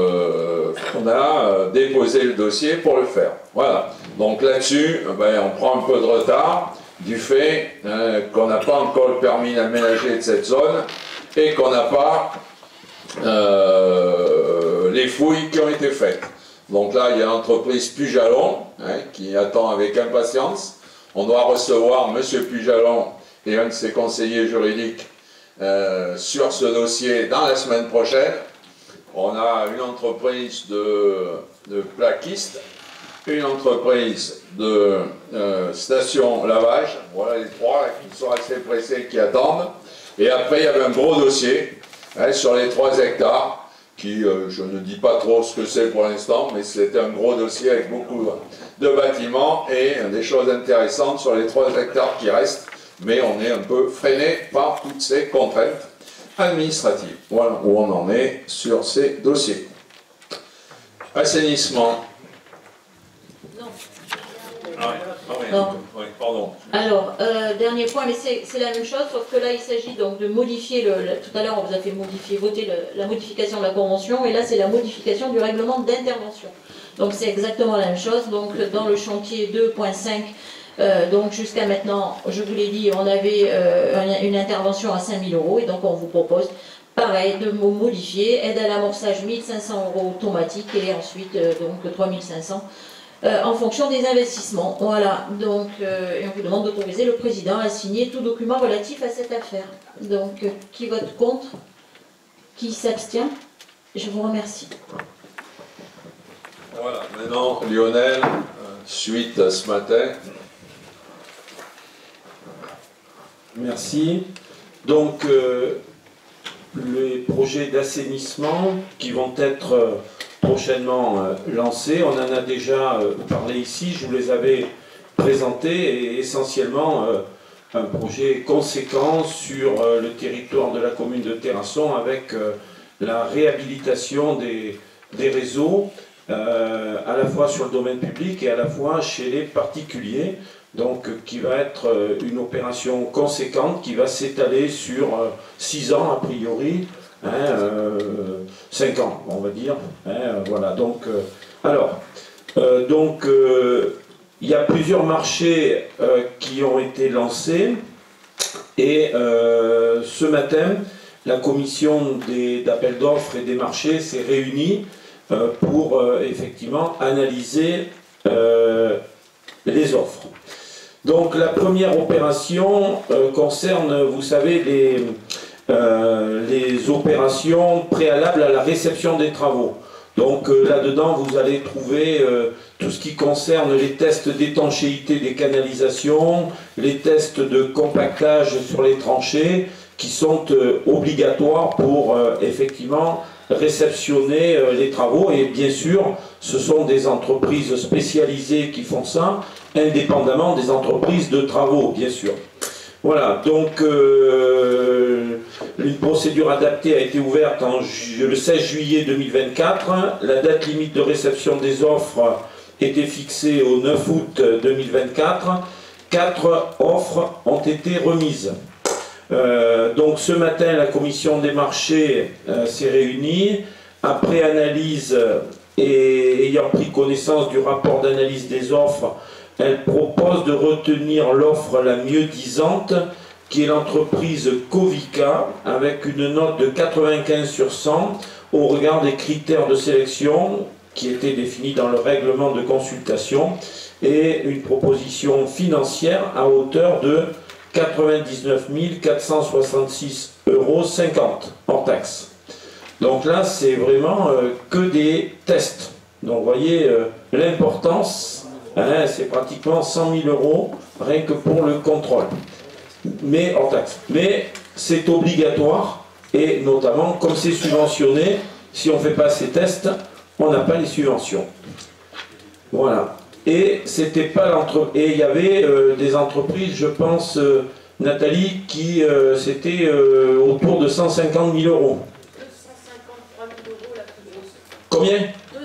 a déposé le dossier pour le faire. Voilà. Donc là-dessus, on prend un peu de retard du fait qu'on n'a pas encore le permis d'aménager de cette zone et qu'on n'a pas les fouilles qui ont été faites. Donc là, il y a l'entreprise Pujalon qui attend avec impatience. On doit recevoir M. Pujalon et un de ses conseillers juridiques sur ce dossier dans la semaine prochaine. On a une entreprise de plaquistes, une entreprise de station lavage, voilà les trois qui sont assez pressés, qui attendent. Et après, il y avait un gros dossier sur les 3 hectares, qui, je ne dis pas trop ce que c'est pour l'instant, mais c'était un gros dossier avec beaucoup de bâtiments et des choses intéressantes sur les 3 hectares qui restent. Mais on est un peu freiné par toutes ces contraintes administratives. Voilà où on en est sur ces dossiers. Assainissement. Non. Non. Oui, pardon. Alors, dernier point, mais c'est la même chose, sauf que là, il s'agit donc de modifier, tout à l'heure, on vous a fait voter la modification de la convention, et là, c'est la modification du règlement d'intervention. Donc, c'est exactement la même chose. Donc, dans le chantier 2.5, donc jusqu'à maintenant, je vous l'ai dit, on avait une intervention à 5 000 €, et donc on vous propose, pareil, de modifier, aide à l'amorçage 1 500 € automatique, et ensuite donc 3 500 en fonction des investissements. Voilà, donc et on vous demande d'autoriser le président à signer tout document relatif à cette affaire. Donc qui vote contre? Qui s'abstient? Je vous remercie. Voilà, maintenant Lionel, suite à ce matin. Merci. Donc, les projets d'assainissement qui vont être prochainement lancés, on en a déjà parlé ici, je vous les avais présentés, et essentiellement un projet conséquent sur le territoire de la commune de Terrasson avec la réhabilitation des réseaux, à la fois sur le domaine public et à la fois chez les particuliers. Donc qui va être une opération conséquente qui va s'étaler sur 6 ans a priori, 5 ans on va dire, voilà. Donc il y a plusieurs marchés qui ont été lancés, et ce matin la commission d'appel d'offres et des marchés s'est réunie pour effectivement analyser les offres. Donc la première opération concerne, vous savez, les opérations préalables à la réception des travaux. Donc là-dedans, vous allez trouver tout ce qui concerne les tests d'étanchéité des canalisations, les tests de compactage sur les tranchées, qui sont obligatoires pour effectivement réceptionner les travaux. Et bien sûr, ce sont des entreprises spécialisées qui font ça, indépendamment des entreprises de travaux, bien sûr. Voilà, donc une procédure adaptée a été ouverte le 16 juillet 2024. La date limite de réception des offres était fixée au 9 août 2024. 4 offres ont été remises. Donc ce matin, la commission des marchés s'est réunie. Après analyse et ayant pris connaissance du rapport d'analyse des offres, elle propose de retenir l'offre la mieux disante, qui est l'entreprise Covica, avec une note de 95 sur 100 au regard des critères de sélection qui étaient définis dans le règlement de consultation, et une proposition financière à hauteur de 99 466,50 € hors taxe. Donc là, c'est vraiment que des tests. Donc vous voyez l'importance, hein, c'est pratiquement 100 000 € rien que pour le contrôle, mais hors taxe. Mais c'est obligatoire, et notamment, comme c'est subventionné, si on ne fait pas ces tests, on n'a pas les subventions. Voilà. Et c'était pas et il y avait des entreprises, je pense, Nathalie, qui c'était autour de 150 000 €. 253 000 € la plus grosse. Combien?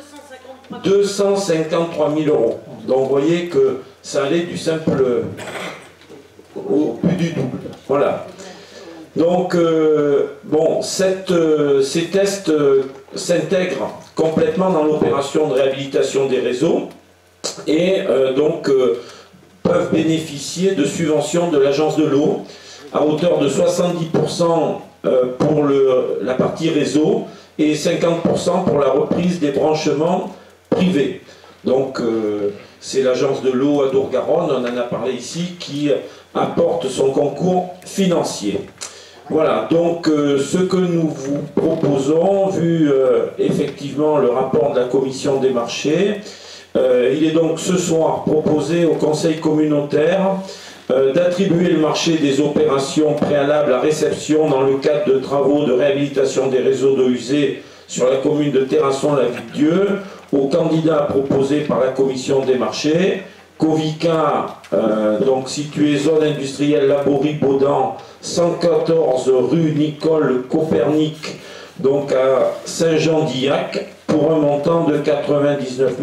253 000 €. Donc vous voyez que ça allait du simple au plus du double. Voilà. Donc, bon, ces tests s'intègrent complètement dans l'opération de réhabilitation des réseaux, et donc peuvent bénéficier de subventions de l'agence de l'eau à hauteur de 70% pour la partie réseau et 50% pour la reprise des branchements privés. Donc c'est l'agence de l'eau à Dour-Garonne, on en a parlé ici, qui apporte son concours financier. Voilà, donc ce que nous vous proposons, vu effectivement le rapport de la commission des marchés, il est donc ce soir proposé au conseil communautaire d'attribuer le marché des opérations préalables à réception dans le cadre de travaux de réhabilitation des réseaux d'eau usée sur la commune de Terrasson-la-Ville-Dieu aux candidats proposés par la commission des marchés. Covica, donc situé zone industrielle Laborie-Baudan, 114 rue Nicole Copernic, donc à Saint-Jean-d'Illac, pour un montant de 99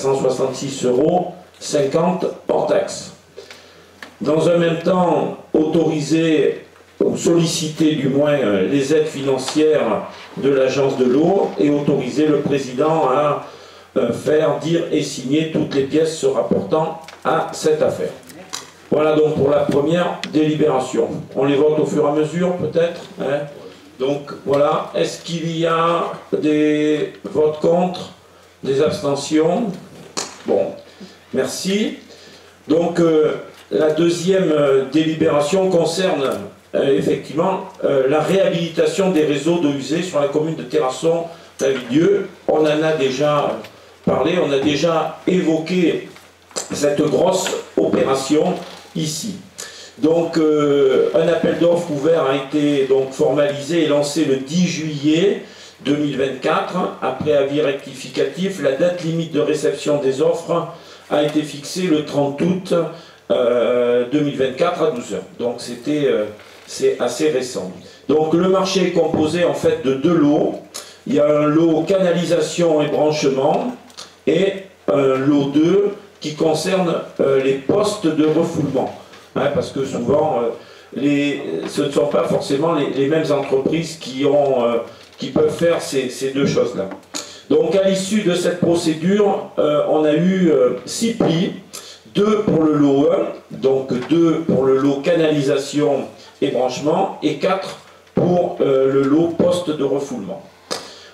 466,50 € hors taxe. Dans un même temps, autoriser, ou solliciter du moins les aides financières de l'agence de l'eau, et autoriser le président à faire dire et signer toutes les pièces se rapportant à cette affaire. Voilà donc pour la première délibération. On les vote au fur et à mesure peut-être, hein. Donc voilà, est-ce qu'il y a des votes contre, des abstentions? Bon, merci. Donc la deuxième délibération concerne effectivement la réhabilitation des réseaux d'eau usée sur la commune de Terrasson-la-Ville-Dieu. On en a déjà parlé, on a déjà évoqué cette grosse opération ici. Donc un appel d'offres ouvert a été donc formalisé et lancé le 10 juillet 2024. Après avis rectificatif, la date limite de réception des offres a été fixée le 30 août 2024 à 12 h. Donc c'est assez récent. Donc le marché est composé en fait de deux lots. Il y a un lot canalisation et branchement et un lot 2 qui concerne les postes de refoulement. Hein, parce que souvent, ce ne sont pas forcément les mêmes entreprises qui peuvent faire ces deux choses-là. Donc à l'issue de cette procédure, on a eu 6 plis, 2 pour le lot 1, donc 2 pour le lot canalisation et branchement, et 4 pour le lot poste de refoulement.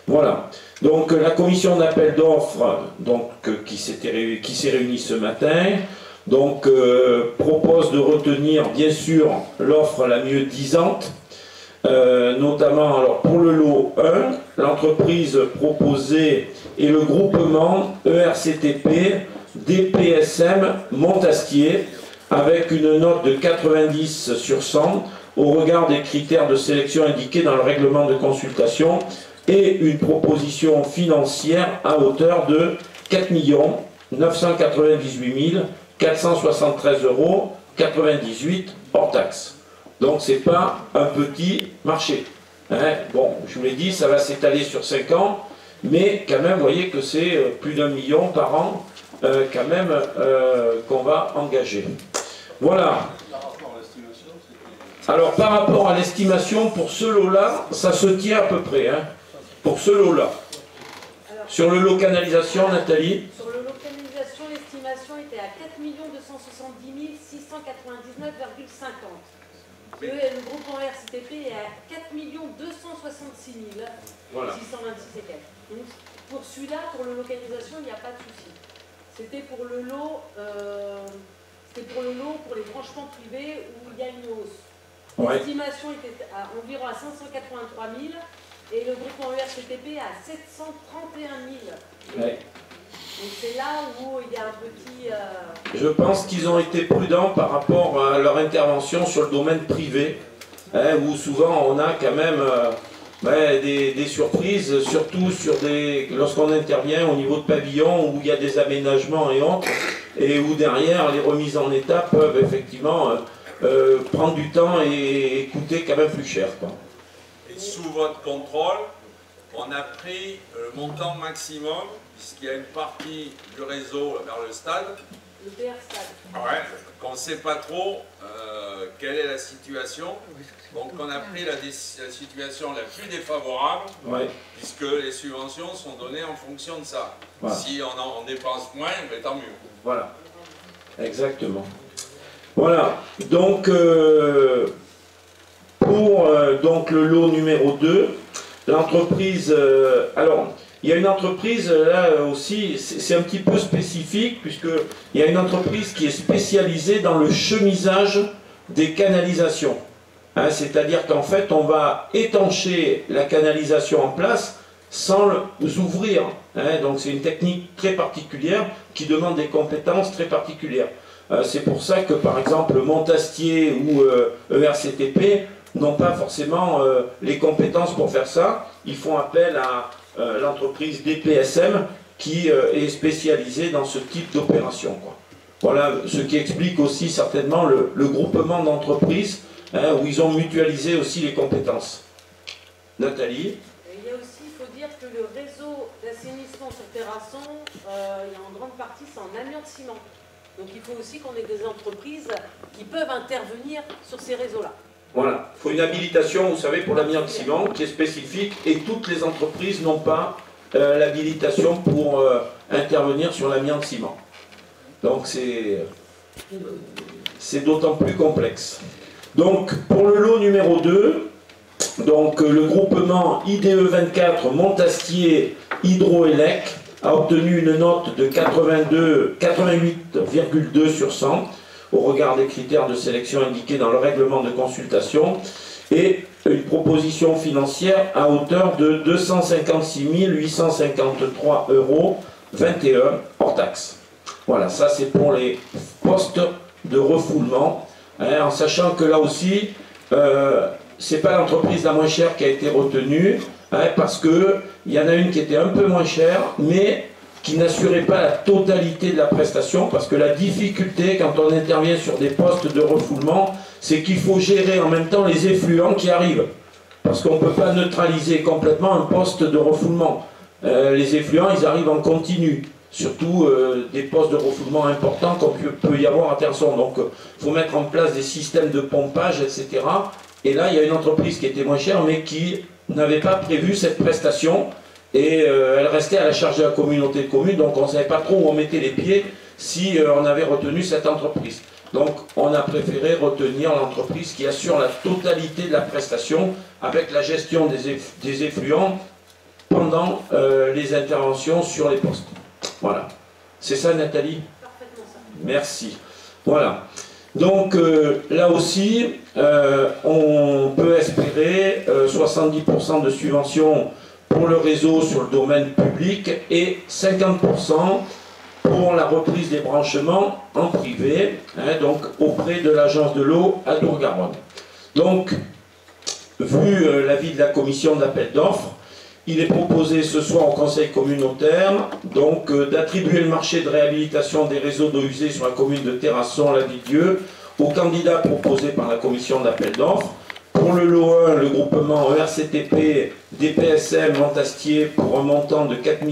Voilà. Donc la commission d'appel d'offres qui s'est réunie ce matin propose de retenir bien sûr l'offre la mieux disante, notamment alors pour le lot 1, l'entreprise proposée est le groupement ERCTP DPSM Montastier avec une note de 90 sur 100 au regard des critères de sélection indiqués dans le règlement de consultation et une proposition financière à hauteur de 4 998 473,98 € hors taxe. Donc c'est pas un petit marché. Hein. Bon, je vous l'ai dit, ça va s'étaler sur 5 ans, mais quand même, vous voyez que c'est plus d'1 million par an quand même qu'on va engager. Voilà. Alors par rapport à l'estimation, pour ce lot-là, ça se tient à peu près. Hein. Pour ce lot-là. Sur le lot canalisation, Nathalie? Sur le lot canalisation, l'estimation était à 4 270 699,50. Le groupement RCTP est à 4 266 626 et quelques. Donc, pour celui-là, pour le localisation, il n'y a pas de souci. C'était pour le lot, pour les branchements privés où il y a une hausse. L'estimation était environ à 583 000 et le groupement RCTP à 731 000. Ouais. Donc c'est là où il y a un petit... Je pense qu'ils ont été prudents par rapport à leur intervention sur le domaine privé, hein, où souvent on a quand même des surprises, surtout lorsqu'on intervient au niveau de pavillons où il y a des aménagements et autres, et où derrière les remises en état peuvent effectivement prendre du temps et coûter quand même plus cher, quoi. Et sous votre contrôle, on a pris le montant maximum, puisqu'il y a une partie du réseau vers le stade. Le PR stade. Ouais, qu'on ne sait pas trop quelle est la situation. Donc on a pris la situation la plus défavorable, puisque les subventions sont données en fonction de ça. Voilà. Si on dépense moins, mais tant mieux. Voilà, exactement. Voilà, donc pour le lot numéro 2, l'entreprise... alors, il y a une entreprise, là aussi, c'est un petit peu spécifique, puisqu'il y a une entreprise qui est spécialisée dans le chemisage des canalisations. Hein, c'est-à-dire qu'en fait, on va étancher la canalisation en place sans l'ouvrir. Hein, donc c'est une technique très particulière qui demande des compétences très particulières. C'est pour ça que, par exemple, Montastier ou ERCTP n'ont pas forcément les compétences pour faire ça. Ils font appel à l'entreprise DPSM qui est spécialisée dans ce type d'opération. Voilà ce qui explique aussi certainement le groupement d'entreprises où ils ont mutualisé aussi les compétences. Nathalie? Il y a aussi, il faut dire que le réseau d'assainissement sur Terrasson, il y a en grande partie, c'est en amiante ciment. Donc il faut aussi qu'on ait des entreprises qui peuvent intervenir sur ces réseaux-là. Voilà, il faut une habilitation, vous savez, pour l'amiante ciment qui est spécifique et toutes les entreprises n'ont pas l'habilitation pour intervenir sur l'amiante ciment. Donc c'est d'autant plus complexe. Donc pour le lot numéro 2, donc, le groupement IDE24 Montastier Hydroélec a obtenu une note de 88,2 sur 100 au regard des critères de sélection indiqués dans le règlement de consultation et une proposition financière à hauteur de 256 853,21 € hors taxe. Voilà, ça c'est pour les postes de refoulement, hein, en sachant que là aussi, c'est pas l'entreprise la moins chère qui a été retenue, hein, parce qu'il y en a une qui était un peu moins chère, mais qui n'assurait pas la totalité de la prestation, parce que la difficulté quand on intervient sur des postes de refoulement, c'est qu'il faut gérer en même temps les effluents qui arrivent. Parce qu'on ne peut pas neutraliser complètement un poste de refoulement. Les effluents, ils arrivent en continu. Surtout des postes de refoulement importants comme peut y avoir à Terrasson. Donc il faut mettre en place des systèmes de pompage, etc. Et là, il y a une entreprise qui était moins chère, mais qui n'avait pas prévu cette prestation. Et elle restait à la charge de la communauté de communes, donc on ne savait pas trop où on mettait les pieds si on avait retenu cette entreprise. Donc on a préféré retenir l'entreprise qui assure la totalité de la prestation avec la gestion des effluents pendant les interventions sur les postes. Voilà. C'est ça, Nathalie? Parfaitement ça. Merci. Voilà. Donc là aussi, on peut espérer 70% de subventions pour le réseau sur le domaine public et 50% pour la reprise des branchements en privé, hein, donc auprès de l'agence de l'eau à Dour-Garonne. Donc, vu l'avis de la commission d'appel d'offres, il est proposé ce soir au conseil communautaire d'attribuer le marché de réhabilitation des réseaux d'eau usée sur la commune de Terrasson, la Ville-Dieu, au candidat proposé par la commission d'appel d'offres. Pour le lot 1, le groupement ERCTP DPSM Montastier pour un montant de 4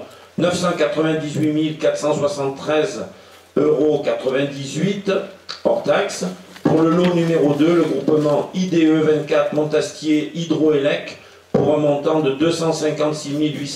998 473,98 € hors taxe. Pour le lot numéro 2, le groupement IDE 24 Montastier Hydroélec pour un montant de 256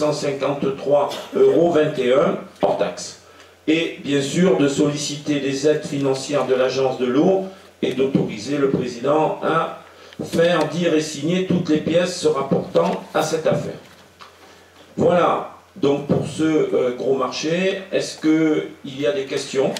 853,21 € hors taxe. Et bien sûr de solliciter les aides financières de l'agence de l'eau et d'autoriser le président à faire dire et signer toutes les pièces se rapportant à cette affaire. Voilà donc pour ce gros marché. Est-ce qu'il y a des questions?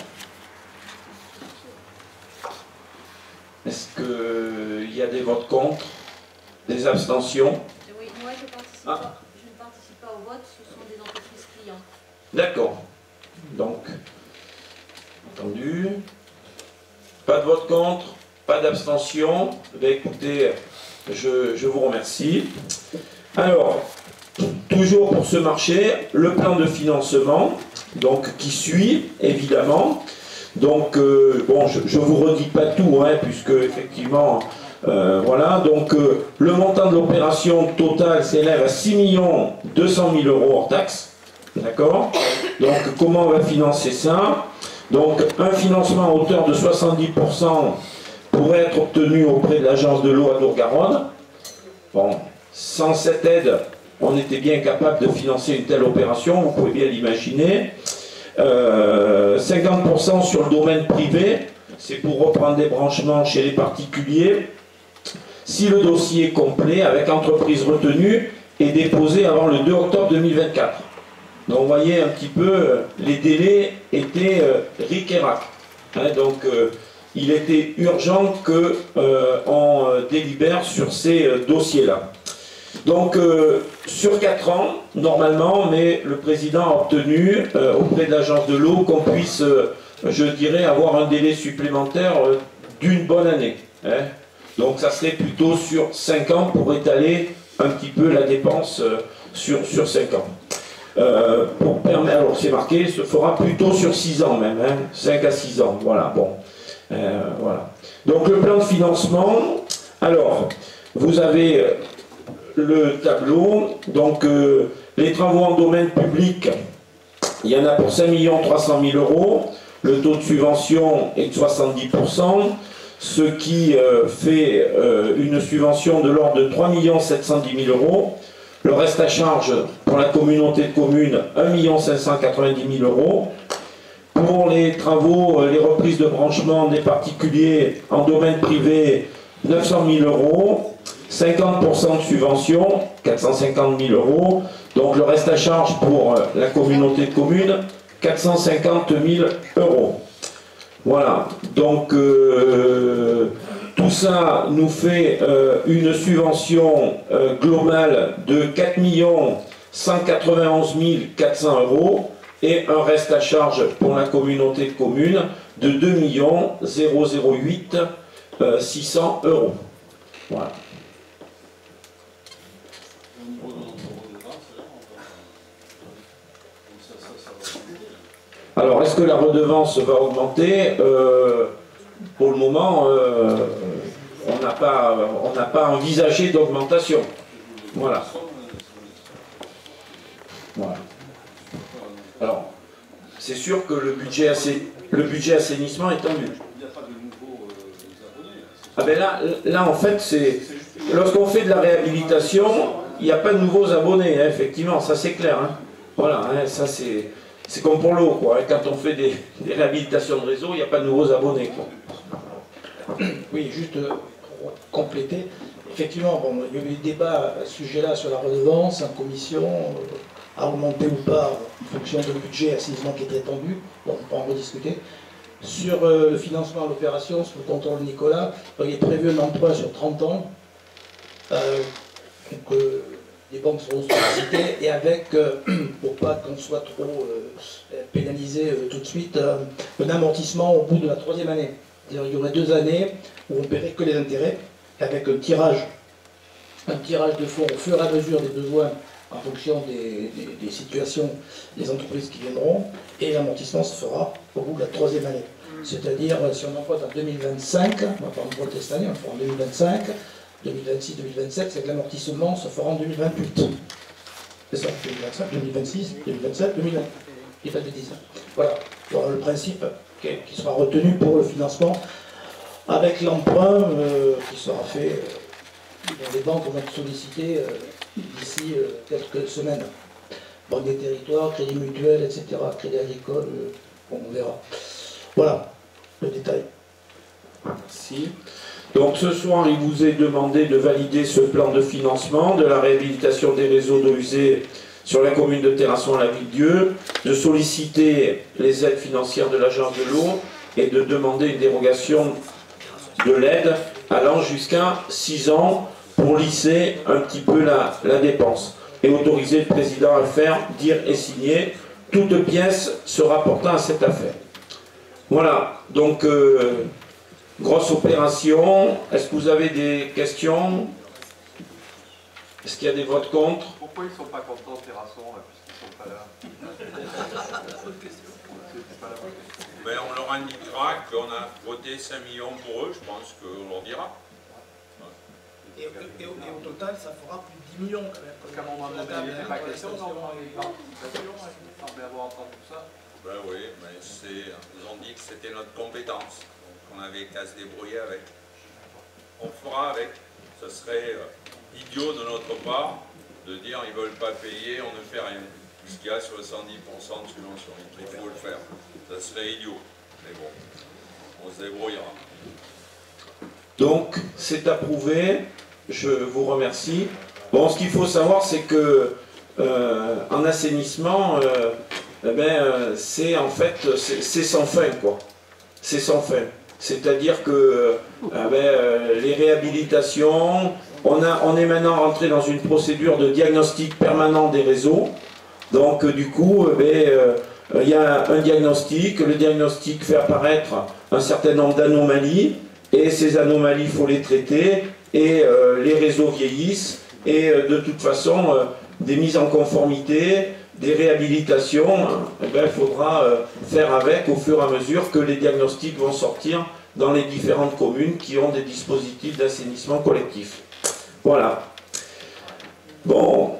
Est-ce qu'il y a des votes contre? Des abstentions? Oui, moi je ne participe pas au vote, ce sont des entreprises clients. D'accord. Donc, entendu. Pas de vote contre, pas d'abstention. Écoutez, je vous remercie. Alors, toujours pour ce marché, le plan de financement, donc qui suit, évidemment. Donc, bon, je ne vous redis pas tout, hein, puisque effectivement, voilà. Donc, le montant de l'opération totale s'élève à 6 200 000 € hors taxe. D'accord? Donc, comment on va financer ça? Donc, un financement à hauteur de 70% pourrait être obtenu auprès de l'agence de l'eau à Dour-Garonne. Bon, sans cette aide, on était bien capable de financer une telle opération, vous pouvez bien l'imaginer. 50% sur le domaine privé, c'est pour reprendre des branchements chez les particuliers. Si le dossier est complet, avec entreprise retenue, et déposé avant le 2 octobre 2024. Donc vous voyez un petit peu, les délais étaient ric et rac. Hein, donc il était urgent qu'on délibère sur ces dossiers-là. Donc sur 4 ans, normalement, mais le président a obtenu auprès de l'agence de l'eau qu'on puisse, je dirais, avoir un délai supplémentaire d'une bonne année. Hein. Donc ça serait plutôt sur 5 ans pour étaler un petit peu la dépense sur 5 ans. Pour permettre, alors c'est marqué, se fera plutôt sur 6 ans même, hein, 5 à 6 ans, voilà, bon. Voilà. Donc le plan de financement, alors, vous avez le tableau, donc les travaux en domaine public, il y en a pour 5 300 000 €, le taux de subvention est de 70%, ce qui fait une subvention de l'ordre de 3 710 000 €. Le reste à charge pour la communauté de communes, 1 590 000 €. Pour les travaux, les reprises de branchement des particuliers en domaine privé, 900 000 €. 50% de subvention, 450 000 €. Donc le reste à charge pour la communauté de communes, 450 000 €. Voilà. Donc tout ça nous fait une subvention globale de 4 191 400 € et un reste à charge pour la communauté de communes de 2 008 600 €. Voilà. Alors, est-ce que la redevance va augmenter? Pour le moment, on n'a pas envisagé d'augmentation. Voilà. Voilà. Alors, c'est sûr que le budget assainissement est tendu. Ah ben là en fait, lorsqu'on fait de la réhabilitation, il n'y a pas de nouveaux abonnés, hein, effectivement, ça c'est clair. Hein. Voilà, hein, ça c'est comme pour l'eau, quoi. Quand on fait des réhabilitations de réseau, il n'y a pas de nouveaux abonnés, quoi. Oui, juste pour compléter, effectivement, bon, il y a eu des débats à ce sujet-là sur la redevance en commission, à augmenter ou pas en fonction du budget assainissement qui était attendu, donc on peut en rediscuter. Sur le financement à l'opération, sous le contrôle de Nicolas, il est prévu un emprunt sur 30 ans. Donc, les banques seront sollicitées et avec, pour pas qu'on soit trop pénalisé tout de suite, un amortissement au bout de la 3e année. C'est-à-dire il y aurait 2 années où on ne paierait que les intérêts, avec un tirage de fonds au fur et à mesure des besoins en fonction des situations des entreprises qui viendront, et l'amortissement se fera au bout de la 3e année. C'est-à-dire, si on emprunte en 2025, on va pas emprunter cette année, on le fera en 2025, 2026, 2027, c'est que l'amortissement se fera en 2028. C'est ça, 2025, 2026, 2027, 2028. Il n'y a pas de bêtises. Voilà, voilà le principe qui sera retenu pour le financement avec l'emprunt qui sera fait dans les banques qu'on va solliciter d'ici quelques semaines. Banque des territoires, crédit mutuel, etc., crédit agricole, on verra. Voilà le détail. Merci. Donc ce soir, il vous est demandé de valider ce plan de financement de la réhabilitation des réseaux d'eau usée sur la commune de Terrasson à la Ville-Dieu, de solliciter les aides financières de l'agence de l'eau et de demander une dérogation de l'aide allant jusqu'à 6 ans pour lisser un petit peu la dépense et autoriser le président à le faire, dire et signer toute pièce se rapportant à cette affaire. Voilà, donc grosse opération. Est-ce que vous avez des questions? Est-ce qu'il y a des votes contre? Pourquoi ils ne sont pas contents, Terrasson, puisqu'ils ne sont pas là? Ben, on leur indiquera qu'on a voté 5 millions pour eux, je pense qu'on leur dira. Et au total, ça fera plus de 10 millions quand même. Parce qu'à un moment donné, il n'était pas question d'avoir une participation, il semblait avoir entendu ça. Ben oui, mais ils ont dit que c'était notre compétence, donc on avait qu'à se débrouiller avec. On fera avec. Ce serait idiot de notre part de dire ils ne veulent pas payer, on ne fait rien. Puisqu'il y a 70% de subvention, il faut le faire. Ça serait idiot. Mais bon, on se débrouillera. Donc, c'est approuvé. Je vous remercie. Bon, ce qu'il faut savoir, c'est que en assainissement, c'est en fait, c'est sans fin, quoi. C'est sans fin. C'est-à-dire que les réhabilitations, on est maintenant rentré dans une procédure de diagnostic permanent des réseaux. Donc, du coup, il y a un diagnostic. Le diagnostic fait apparaître un certain nombre d'anomalies. Et ces anomalies, il faut les traiter. Et les réseaux vieillissent. Et de toute façon, des mises en conformité, des réhabilitations, il faudra faire avec au fur et à mesure que les diagnostics vont sortir dans les différentes communes qui ont des dispositifs d'assainissement collectif. Voilà. Bon,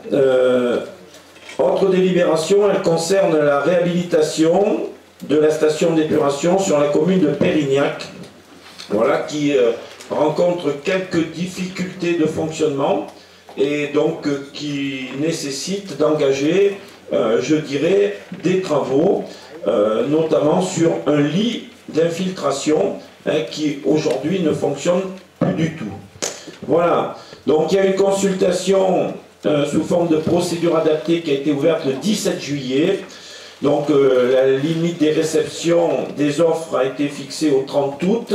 autre délibération, elle concerne la réhabilitation de la station d'épuration sur la commune de Pérignac, voilà, qui rencontre quelques difficultés de fonctionnement et donc qui nécessite d'engager, je dirais, des travaux, notamment sur un lit d'infiltration qui aujourd'hui ne fonctionne plus du tout. Voilà, donc il y a une consultation sous forme de procédure adaptée qui a été ouverte le 17 juillet. Donc la limite des réceptions des offres a été fixée au 30 août.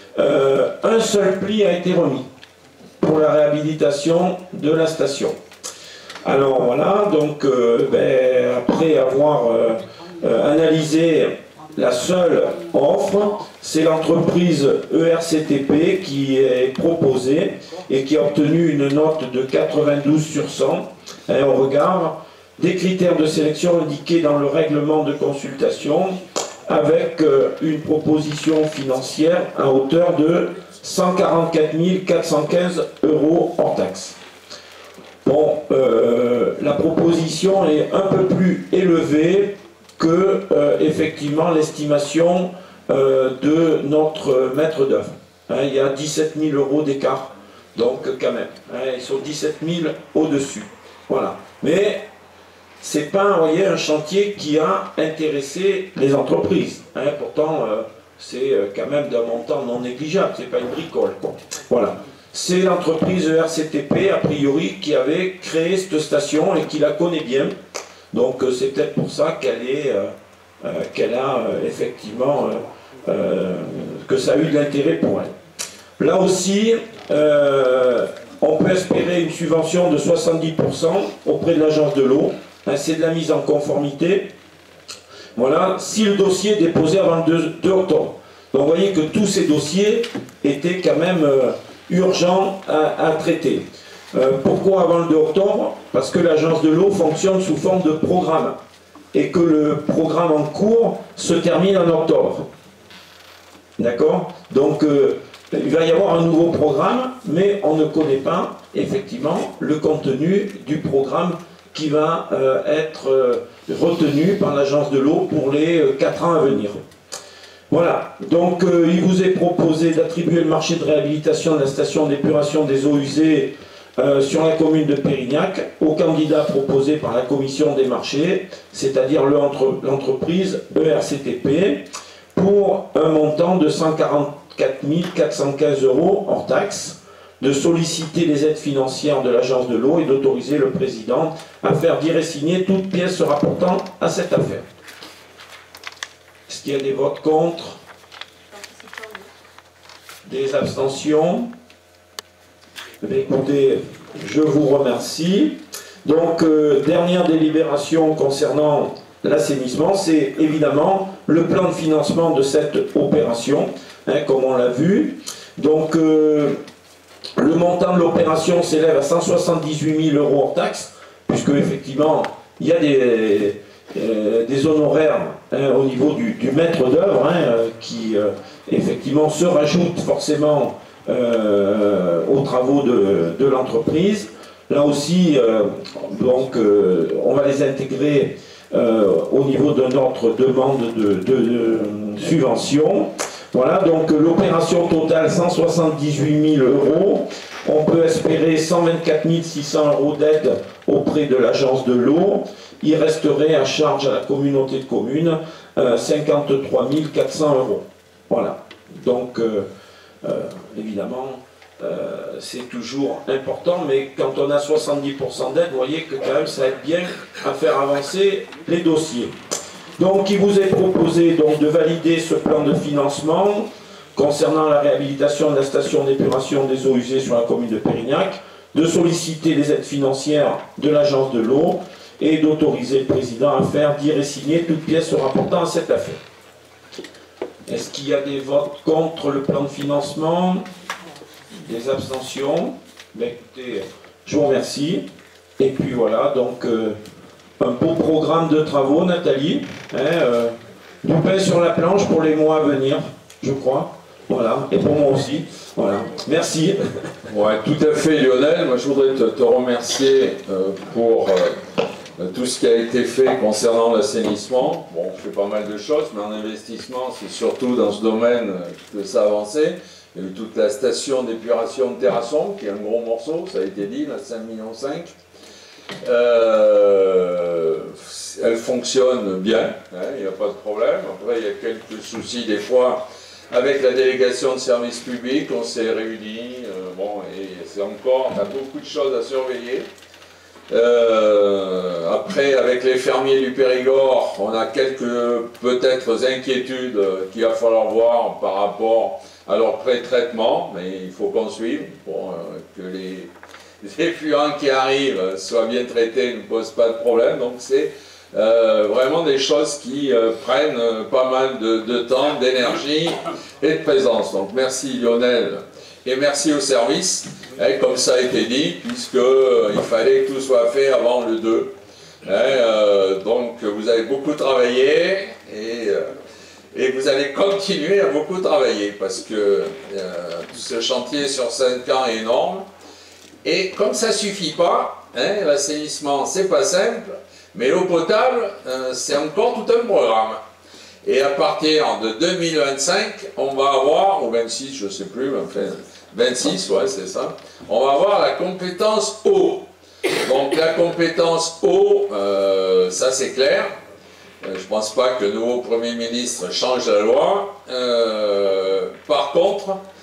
Un seul pli a été remis pour la réhabilitation de la station. Alors voilà, donc après avoir analysé la seule offre, c'est l'entreprise ERCTP qui est proposée et qui a obtenu une note de 92 sur 100 au regard des critères de sélection indiqués dans le règlement de consultation, avec une proposition financière à hauteur de 144 415 € hors taxe. Bon, la proposition est un peu plus élevée que effectivement l'estimation de notre maître d'œuvre. Il y a 17 000 € d'écart, donc quand même, ils sont 17 000 au-dessus. Voilà. Mais c'est pas, vous voyez, un chantier qui a intéressé les entreprises. Pourtant, c'est quand même d'un montant non négligeable, c'est pas une bricole, quoi. Voilà. c'est l'entreprise RCTP, a priori, qui avait créé cette station et qui la connaît bien. Donc c'est peut-être pour ça qu'elle a effectivement, que ça a eu de l'intérêt pour elle. Là aussi, on peut espérer une subvention de 70% auprès de l'agence de l'eau. C'est de la mise en conformité. Voilà, si le dossier est déposé avant le 2 octobre. Donc vous voyez que tous ces dossiers étaient quand même urgents à traiter. Pourquoi avant le 2 octobre? Parce que l'agence de l'eau fonctionne sous forme de programme et que le programme en cours se termine en octobre. D'accord? Donc il va y avoir un nouveau programme, mais on ne connaît pas effectivement le contenu du programme qui va être retenu par l'agence de l'eau pour les 4 ans à venir. Voilà, donc il vous est proposé d'attribuer le marché de réhabilitation de la station d'épuration des eaux usées sur la commune de Pérignac au candidat proposé par la commission des marchés, c'est-à-dire l'entreprise ERCTP, pour un montant de 144 415 € hors taxes, de solliciter les aides financières de l'agence de l'eau et d'autoriser le président à faire dire et signer toute pièce se rapportant à cette affaire. Est-ce qu'il y a des votes contre? Des abstentions? Écoutez, je vous remercie. Donc, dernière délibération concernant l'assainissement, c'est évidemment le plan de financement de cette opération, comme on l'a vu. Donc, le montant de l'opération s'élève à 178 000 € hors taxes, puisque effectivement, il y a des honoraires au niveau du maître d'œuvre qui effectivement se rajoutent forcément aux travaux de l'entreprise. Là aussi, donc, on va les intégrer au niveau de notre demande de subvention. Voilà, donc l'opération totale 178 000 €. On peut espérer 124 600 € d'aide auprès de l'agence de l'eau. Il resterait à charge à la communauté de communes 53 400 €. Voilà, donc évidemment c'est toujours important, mais quand on a 70% d'aide, vous voyez que quand même ça aide bien à faire avancer les dossiers. Donc il vous est proposé donc, de valider ce plan de financement concernant la réhabilitation de la station d'épuration des eaux usées sur la commune de Pérignac, de solliciter les aides financières de l'agence de l'eau et d'autoriser le président à faire dire et signer toute pièce se rapportant à cette affaire. Est-ce qu'il y a des votes contre le plan de financement? Des abstentions? Ben, écoutez, je vous remercie. Et puis voilà, donc un beau programme de travaux, Nathalie. Du pain sur la planche pour les mois à venir, je crois. Voilà, et pour moi aussi. Voilà, merci. Ouais, tout à fait, Lionel. Moi, je voudrais te remercier pour tout ce qui a été fait concernant l'assainissement. Bon, on fait pas mal de choses, mais en investissement, c'est surtout dans ce domaine que ça a avancé. Il y a eu toute la station d'épuration de Terrasson, qui est un gros morceau, ça a été dit, là, 5,5 millions. Elle fonctionne bien, il n'y a pas de problème. Après, il y a quelques soucis des fois avec la délégation de services publics, on s'est réunis, bon, et c'est encore, on a beaucoup de choses à surveiller. Après, avec les fermiers du Périgord, on a quelques peut-être inquiétudes qu'il va falloir voir par rapport à leur pré-traitement, mais il faut qu'on suive pour que les effluents qui arrivent soient bien traités, ne posent pas de problème. Donc c'est vraiment des choses qui prennent pas mal de temps, d'énergie et de présence. Donc merci Lionel et merci au service, comme ça a été dit, puisqu'il fallait que tout soit fait avant le 2. Donc vous avez beaucoup travaillé et vous allez continuer à beaucoup travailler parce que ce chantier sur 5 ans est énorme. Et comme ça ne suffit pas, l'assainissement c'est pas simple, mais l'eau potable c'est encore tout un programme. Et à partir de 2025, on va avoir, ou 26, je ne sais plus, enfin 26, ouais c'est ça, on va avoir la compétence eau. Donc la compétence eau, ça c'est clair. Je ne pense pas que le nouveau Premier ministre change la loi. Par contre,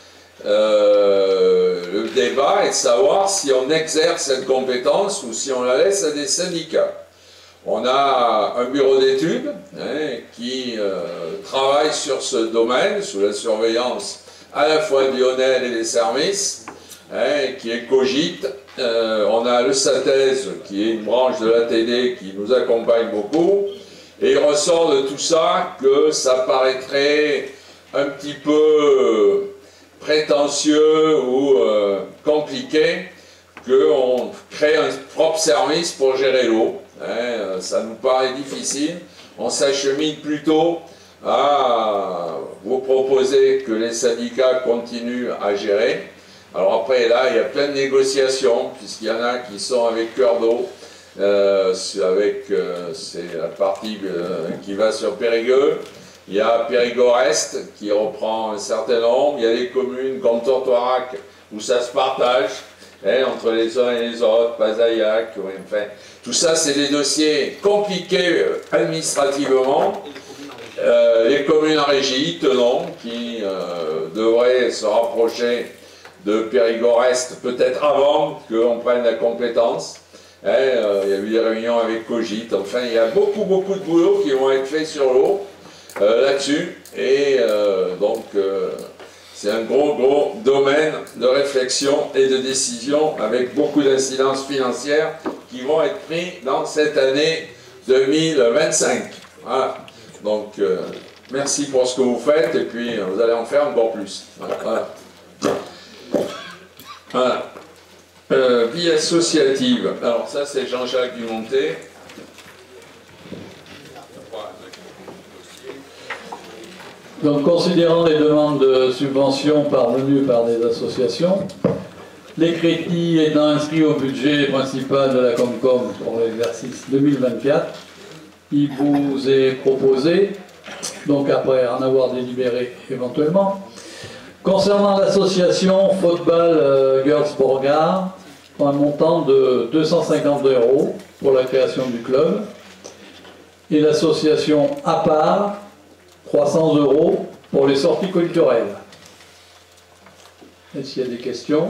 le débat est de savoir si on exerce cette compétence ou si on la laisse à des syndicats. On a un bureau d'études qui travaille sur ce domaine sous la surveillance à la fois du ONEL et des services, qui est cogite. On a le SATES qui est une branche de l'ATD qui nous accompagne beaucoup. Et il ressort de tout ça que ça paraîtrait un petit peu prétentieux ou compliqué qu'on crée un propre service pour gérer l'eau. Ça nous paraît difficile. On s'achemine plutôt à vous proposer que les syndicats continuent à gérer. Alors après, là, il y a plein de négociations, puisqu'il y en a qui sont avec Cœur d'eau, c'est la partie qui va sur Périgueux. Il y a Périgord-Est qui reprend un certain nombre. Il y a des communes comme Tortoirac où ça se partage entre les uns et les autres, Pazaillac, enfin, tout ça c'est des dossiers compliqués administrativement. Les communes en régie, Tenon, qui devraient se rapprocher de Périgord-Est peut-être avant qu'on prenne la compétence. Il y a eu des réunions avec Cogite, enfin il y a beaucoup de boulot qui vont être faits sur l'eau là-dessus, et donc c'est un gros domaine de réflexion et de décision avec beaucoup d'incidences financières qui vont être prises dans cette année 2025. Voilà. Donc merci pour ce que vous faites, et puis vous allez en faire encore plus. Voilà. Voilà. Vie associative. Alors ça c'est Jean-Jacques Dumonté. Donc considérant les demandes de subventions parvenues par des associations, les crédits étant inscrits au budget principal de la Comcom pour l'exercice 2024, il vous est proposé, donc après en avoir délibéré éventuellement, concernant l'association Football Girls Borgard, pour un montant de 250 € pour la création du club, et l'association à part, 300 € pour les sorties culturelles. Est-ce qu'il y a des questions?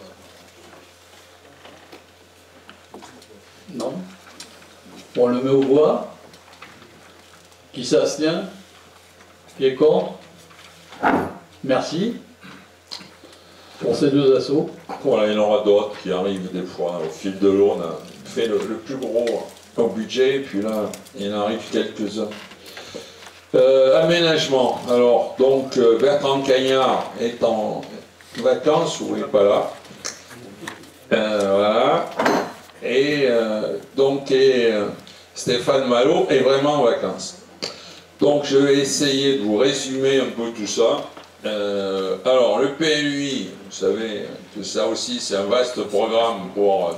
Non. On le met aux voix. Qui s'abstient? Qui est contre? Merci pour ces deux assauts. Voilà, il y en aura d'autres qui arrivent des fois au fil de l'eau. On a fait le plus gros au budget, et puis là, il en arrive quelques-uns. Aménagement. Alors, donc, Bertrand Cagnard est en vacances ou n'est pas là. Voilà. Et donc, Stéphane Malo est vraiment en vacances. Donc, je vais essayer de vous résumer un peu tout ça. Alors, le PLUI, vous savez que ça aussi, c'est un vaste programme pour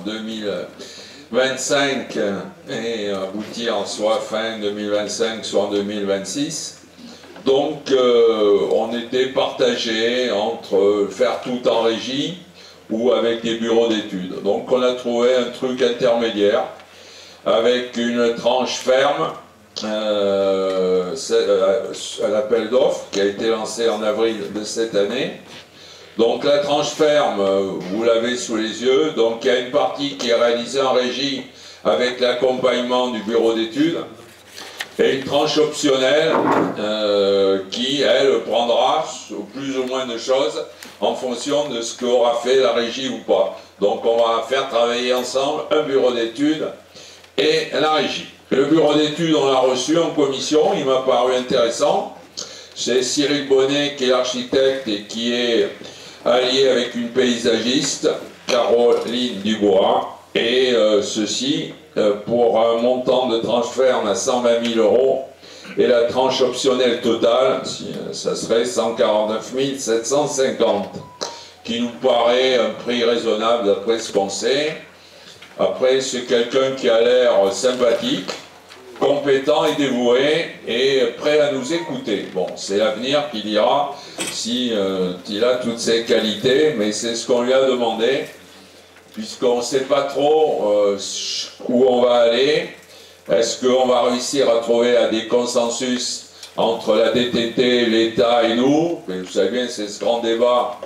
2025 et aboutir soit fin 2025, soit en 2026. Donc, on était partagé entre faire tout en régie ou avec des bureaux d'études. Donc, on a trouvé un truc intermédiaire avec une tranche ferme, un appel d'offres qui a été lancé en avril de cette année. Donc la tranche ferme, vous l'avez sous les yeux, donc il y a une partie qui est réalisée en régie avec l'accompagnement du bureau d'études, et une tranche optionnelle qui, elle, prendra plus ou moins de choses en fonction de ce qu'aura fait la régie ou pas. Donc on va faire travailler ensemble un bureau d'études et la régie. Le bureau d'études, on l'a reçu en commission, il m'a paru intéressant. C'est Cyril Bonnet qui est l'architecte et qui est allié avec une paysagiste, Caroline Dubois, et ceci pour un montant de tranche ferme à 120 000 €, et la tranche optionnelle totale, ça serait 149 750, qui nous paraît un prix raisonnable d'après ce qu'on sait. Après, c'est quelqu'un qui a l'air sympathique, compétent et dévoué, et prêt à nous écouter. Bon, c'est l'avenir qui dira si il a toutes ces qualités, mais c'est ce qu'on lui a demandé, puisqu'on ne sait pas trop où on va aller. Est-ce qu'on va réussir à trouver des consensus entre la DTT, l'État et nous? Vous savez bien, c'est ce grand débat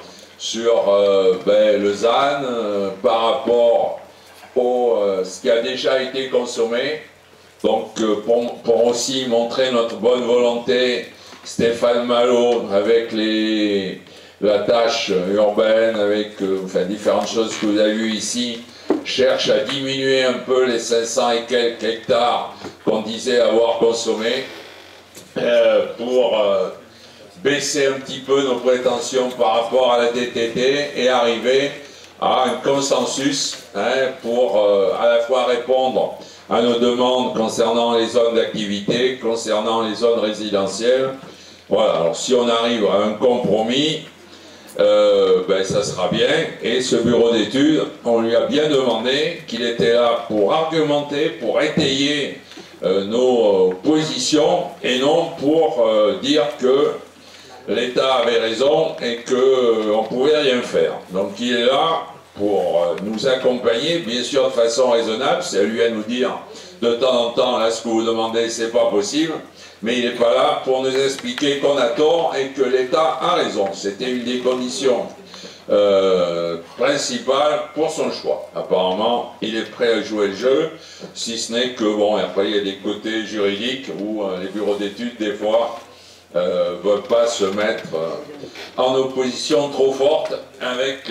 sur le ZAN par rapport à ce qui a déjà été consommé. Donc pour aussi montrer notre bonne volonté, Stéphane Malo, avec la tâche urbaine, avec différentes choses que vous avez vues ici, cherche à diminuer un peu les 500 et quelques hectares qu'on disait avoir consommés pour baisser un petit peu nos prétentions par rapport à la DTT et arriver à un consensus pour à la fois répondre à nos demandes concernant les zones d'activité, concernant les zones résidentielles. Voilà, alors si on arrive à un compromis, ça sera bien. Et ce bureau d'études, on lui a bien demandé qu'il était là pour argumenter, pour étayer nos positions et non pour dire que l'État avait raison et qu'on ne pouvait rien faire. Donc il est là pour nous accompagner, bien sûr de façon raisonnable, c'est à lui à nous dire de temps en temps, là ce que vous demandez c'est pas possible, mais il n'est pas là pour nous expliquer qu'on a tort et que l'État a raison. C'était une des conditions principales pour son choix. Apparemment, il est prêt à jouer le jeu, si ce n'est que, bon, après il y a des côtés juridiques où les bureaux d'études, des fois, ne veulent pas se mettre en opposition trop forte avec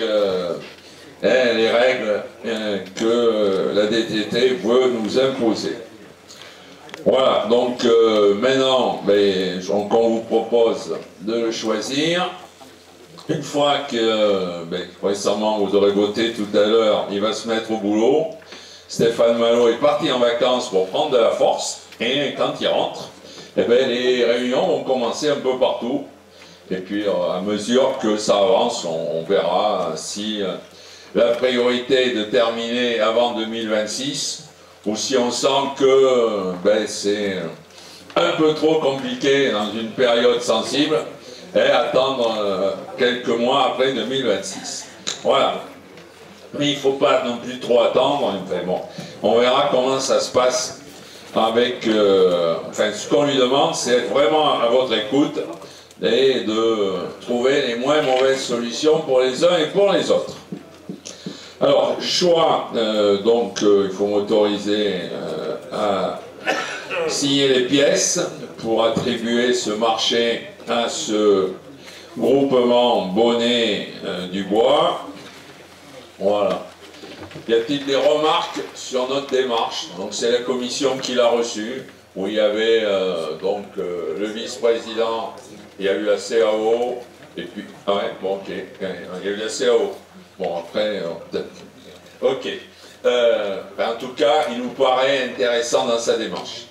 les règles que la DTT veut nous imposer. Voilà, donc maintenant, on vous propose de le choisir. Une fois que, récemment, vous aurez voté tout à l'heure, il va se mettre au boulot. Stéphane Malo est parti en vacances pour prendre de la force, et quand il rentre, les réunions vont commencer un peu partout. Et puis, à mesure que ça avance, on verra si la priorité est de terminer avant 2026, ou si on sent que c'est un peu trop compliqué dans une période sensible, et attendre quelques mois après 2026. Voilà. Mais il ne faut pas non plus trop attendre. Bon, on verra comment ça se passe avec... ce qu'on lui demande, c'est être vraiment à votre écoute et de trouver les moins mauvaises solutions pour les uns et pour les autres. Alors, choix, il faut m'autoriser à signer les pièces pour attribuer ce marché à ce groupement Bonnet du Bois. Voilà. Y a-t-il des remarques sur notre démarche? Donc c'est la commission qui l'a reçue, où il y avait le vice-président, il y a eu la CAO, et puis... Ah ouais, bon ok, il y a eu la CAO. Bon après, peut-être... Ok. En tout cas, il nous paraît intéressant dans sa démarche.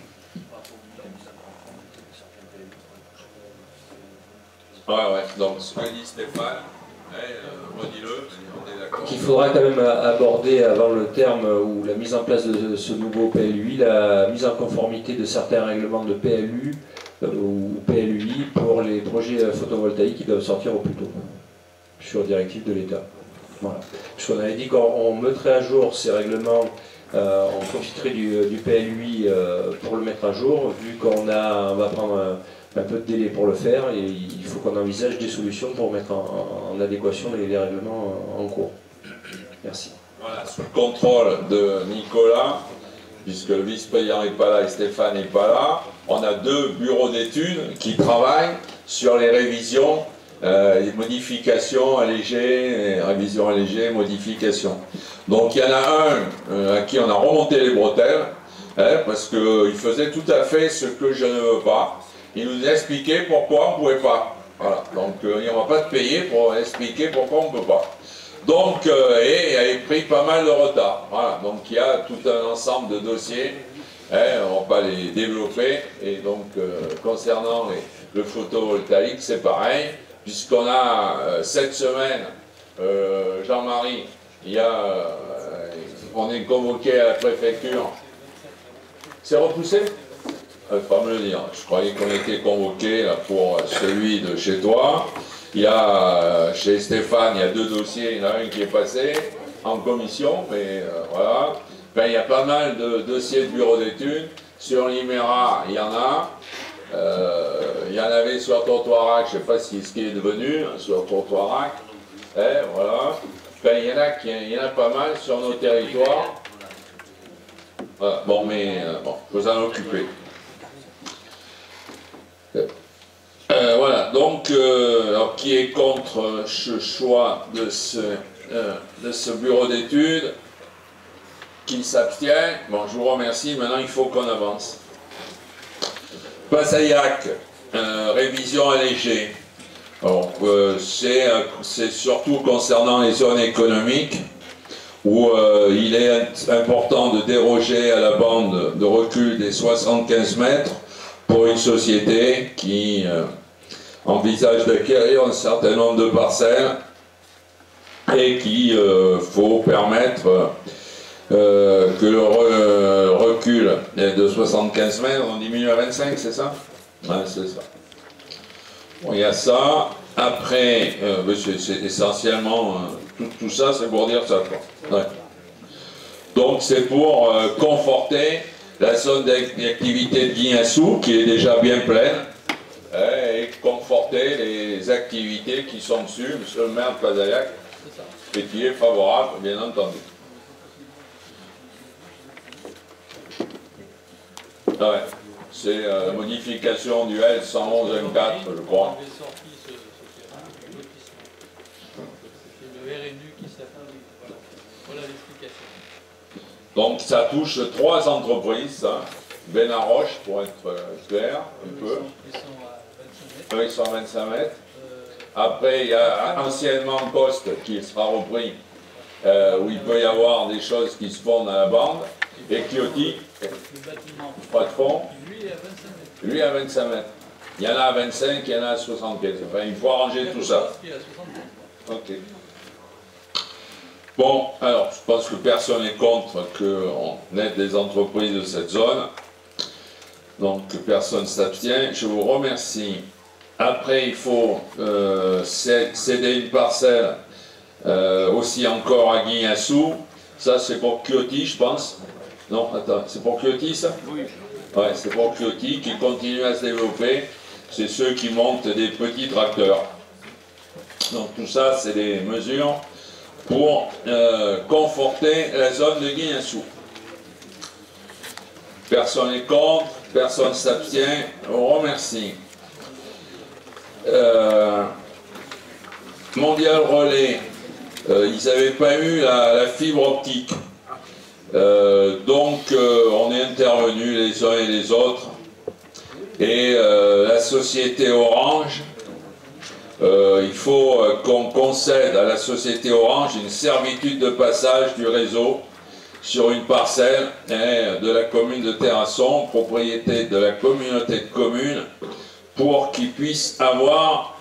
Ouais, donc ce que dit Stéphane, redis-le, on est d'accord. Qu'il faudra quand même aborder avant le terme ou la mise en place de ce nouveau PLUI, la mise en conformité de certains règlements de PLU ou PLUI pour les projets photovoltaïques qui doivent sortir au plus tôt, sur directive de l'État. Voilà. Puisqu'on avait dit qu'on mettrait à jour ces règlements, on profiterait du PLUI pour le mettre à jour, vu qu'on va prendre un peu de délai pour le faire, et il faut qu'on envisage des solutions pour mettre en adéquation les règlements en cours. Merci. Voilà, sous le contrôle de Nicolas, puisque le vice-président n'est pas là et Stéphane n'est pas là, on a deux bureaux d'études qui travaillent sur les révisions, les modifications allégées, révisions allégées, modifications. Donc il y en a un à qui on a remonté les bretelles, parce qu'il faisait tout à fait ce que je ne veux pas. Il nous a expliqué pourquoi on ne pouvait pas. Voilà. Donc il n'y aura pas de payer pour expliquer pourquoi on ne peut pas. Donc, et il avait pris pas mal de retard. Voilà. Donc il y a tout un ensemble de dossiers. On ne va pas les développer. Et donc concernant le photovoltaïque, c'est pareil. Puisqu'on a cette semaine, Jean-Marie, on est convoqué à la préfecture. C'est repoussé ? Pas me le dire. Je croyais qu'on était convoqué là, pour celui de chez toi. Il y a chez Stéphane, il y a deux dossiers. Il y en a un qui est passé en commission, mais voilà. Ben, il y a pas mal de dossiers de bureau d'études. Sur l'Iméra, il y en a. Il y en avait sur Totoirac, je ne sais pas ce qui est devenu, sur Totoirac. Voilà. Ben, il y en a pas mal sur nos territoires. Voilà. Bon, mais bon, faut s'en occuper. Voilà, donc, alors, qui est contre ce choix de ce bureau d'études? Qui s'abstient? Bon, je vous remercie. Maintenant, il faut qu'on avance. Passaillac, révision allégée. C'est surtout concernant les zones économiques où il est important de déroger à la bande de recul des 75 mètres pour une société qui envisage d'acquérir un certain nombre de parcelles et qu'il faut permettre que le recul est de 75 mètres, on diminue à 25, c'est ça? Ouais, c'est ça. Bon, il y a ça. Après, c'est essentiellement, tout ça, c'est pour dire ça, quoi. Ouais. Donc, c'est pour conforter la zone d'activité de Guignassou, qui est déjà bien pleine, et conforter les activités qui sont dessus, monsieur le maire de Passaillac, et qui est favorable, bien entendu. Ouais, c'est la modification du L111.4, je crois. C'est le RNU qui s'appelle. Voilà l'explication. Donc ça touche 3 entreprises, hein. Benaroche pour être clair, un peu. Ils sont à 25 mètres. Après, il y a anciennement Poste qui sera repris, où il peut y avoir des choses qui se font dans la bande. Et Ciotti, pas de fond, lui à 25 mètres. Il y en a à 25, il y en a à 75. Enfin, il faut arranger tout ça. Ok. Bon, alors, je pense que personne n'est contre qu'on aide des entreprises de cette zone. Donc, personne ne s'abstient. Je vous remercie. Après, il faut céder une parcelle aussi encore à Guignassou. Ça, c'est pour Ciotti, je pense. Non, attends, c'est pour Ciotti, ça? Oui. Ouais, c'est pour Ciotti qui continue à se développer. C'est ceux qui montent des petits tracteurs. Donc, tout ça, c'est des mesures pour conforter la zone de Guignassou. Personne n'est contre, personne s'abstient. Je vous remercie. Mondial Relais, ils n'avaient pas eu la fibre optique. Donc on est intervenus les uns et les autres. Et la société Orange, il faut qu'on concède à la société Orange une servitude de passage du réseau sur une parcelle de la commune de Terrasson, propriété de la communauté de communes, pour qu'ils puissent avoir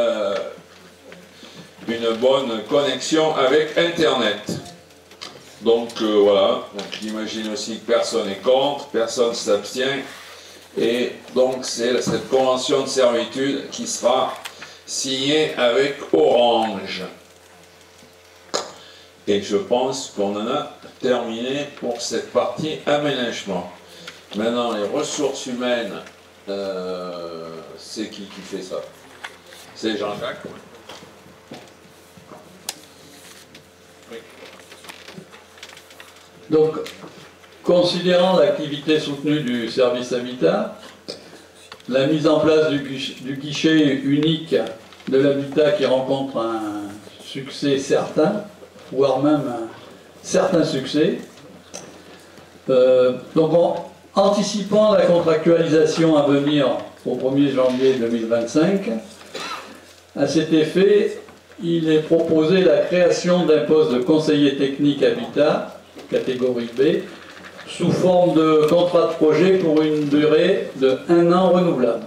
une bonne connexion avec Internet. Donc voilà, j'imagine aussi que personne n'est contre, personne s'abstient, et donc c'est cette convention de servitude qui sera signée avec Orange. Et je pense qu'on en a terminé pour cette partie aménagement. Maintenant, les ressources humaines, c'est qui fait ça? C'est Jean-Jacques. Oui. Donc, considérant l'activité soutenue du service habitat, la mise en place du guichet unique de l'habitat qui rencontre un succès certain, voire même un certain succès, donc en anticipant la contractualisation à venir au 1er janvier 2025, à cet effet, il est proposé la création d'un poste de conseiller technique habitat, catégorie B, sous forme de contrat de projet pour une durée de 1 an renouvelable.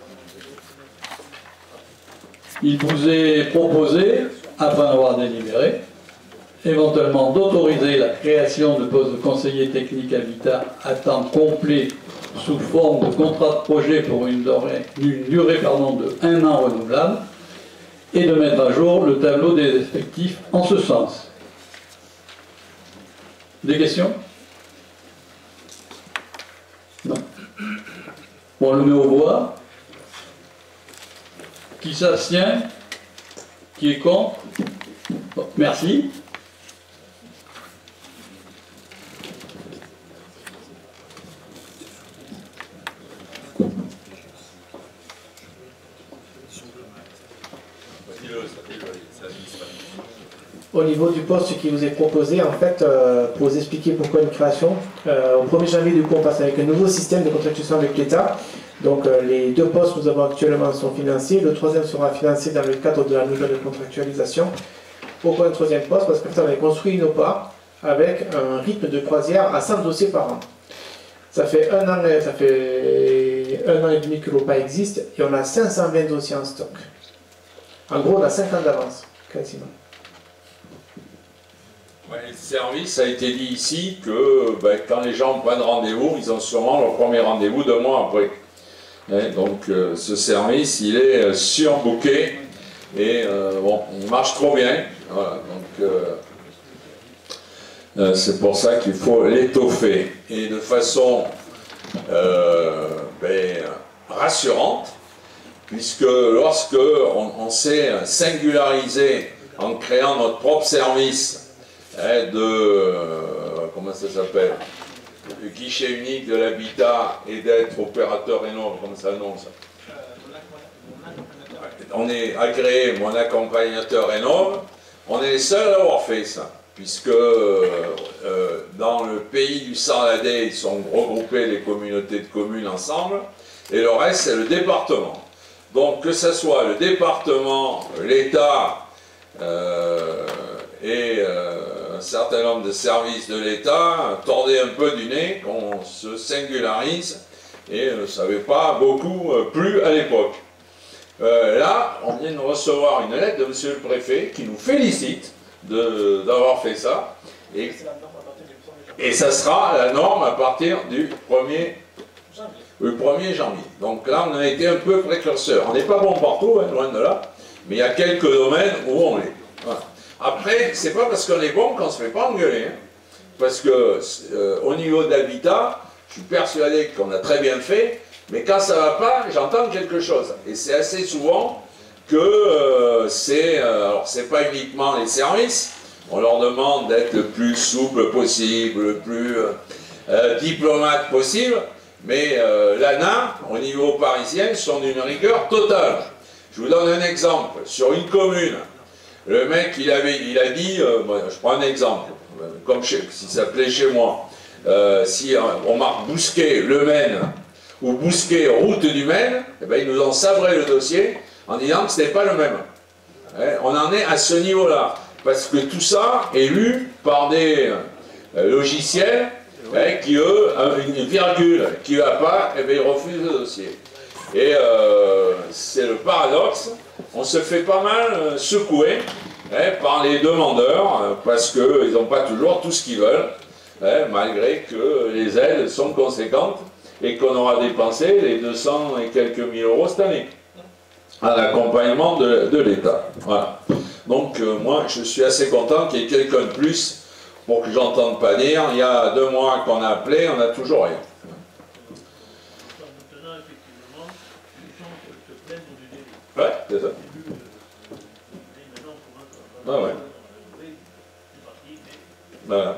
Il vous est proposé, afin d'avoir délibéré, éventuellement d'autoriser la création de postes de conseiller technique habitat à temps complet sous forme de contrat de projet pour une durée de 1 an renouvelable, et de mettre à jour le tableau des effectifs en ce sens. Des questions? Non. Bon, on le met aux voix. Qui s'abstient? Qui est contre? Merci. Au niveau du poste qui vous est proposé, en fait, pour vous expliquer pourquoi une création, au 1er janvier, du coup, on passe avec un nouveau système de contractualisation avec l'État. Donc, les 2 postes que nous avons actuellement sont financés. Le 3e sera financé dans le cadre de la nouvelle contractualisation. Pourquoi un 3e poste? Parce qu'on avait construit une OPA avec un rythme de croisière à 100 dossiers par an. Ça fait un an et demi que l'OPA existe et on a 520 dossiers en stock. En gros, on a 5 ans d'avance, quasiment. Ouais, le service a été dit ici que quand les gens prennent rendez-vous, ils ont sûrement leur premier rendez-vous 2 mois après. Donc ce service, il est surbooké et bon, il marche trop bien. Voilà, donc c'est pour ça qu'il faut l'étoffer et de façon rassurante, puisque lorsque on s'est singularisé en créant notre propre service comment ça s'appelle, le guichet unique de l'habitat et d'être opérateur énorme, comment ça annonce. On est agréé, mon accompagnateur énorme, on est les seuls à avoir fait ça, puisque dans le pays du Sarladais, ils sont regroupés les communautés de communes ensemble, et le reste c'est le département. Donc que ce soit le département, l'État et un certain nombre de services de l'État tordaient un peu du nez qu'on se singularise et ne savait pas beaucoup plus à l'époque. Là, on vient de recevoir une lettre de monsieur le préfet qui nous félicite d'avoir fait ça et ça sera la norme à partir du 1er janvier. Donc là, on a été un peu précurseur. On n'est pas bon partout, hein, loin de là, mais il y a quelques domaines où on l'est. Voilà. Après, c'est pas parce qu'on est bon qu'on se fait pas engueuler. Hein. Parce que au niveau de l'habitat, je suis persuadé qu'on a très bien fait, mais quand ça va pas, j'entends quelque chose. Et c'est assez souvent que alors c'est pas uniquement les services, on leur demande d'être le plus souple possible, le plus diplomate possible, mais l'ANA, au niveau parisien, sont d'une rigueur totale. Je vous donne un exemple. Sur une commune, le mec, il a dit, je prends un exemple, comme s'il s'appelait chez moi, si on marque Bousquet, Le Maine, ou Bousquet, route du Maine, eh ben, ils nous ont sabré le dossier en disant que ce n'était pas le même. On en est à ce niveau-là, parce que tout ça est lu par des logiciels qui, eux, une virgule qui n'a pas, eh bien, ils refusent le dossier. Et c'est le paradoxe, on se fait pas mal secouer par les demandeurs, parce qu'ils n'ont pas toujours tout ce qu'ils veulent, malgré que les aides sont conséquentes et qu'on aura dépensé les 200 et quelques mille euros cette année à l'accompagnement de l'État. Voilà. Donc moi je suis assez content qu'il y ait quelqu'un de plus pour que j'entende pas dire il y a 2 mois qu'on a appelé, on n'a toujours rien. Ouais, c'est ça. Ah ouais. Voilà.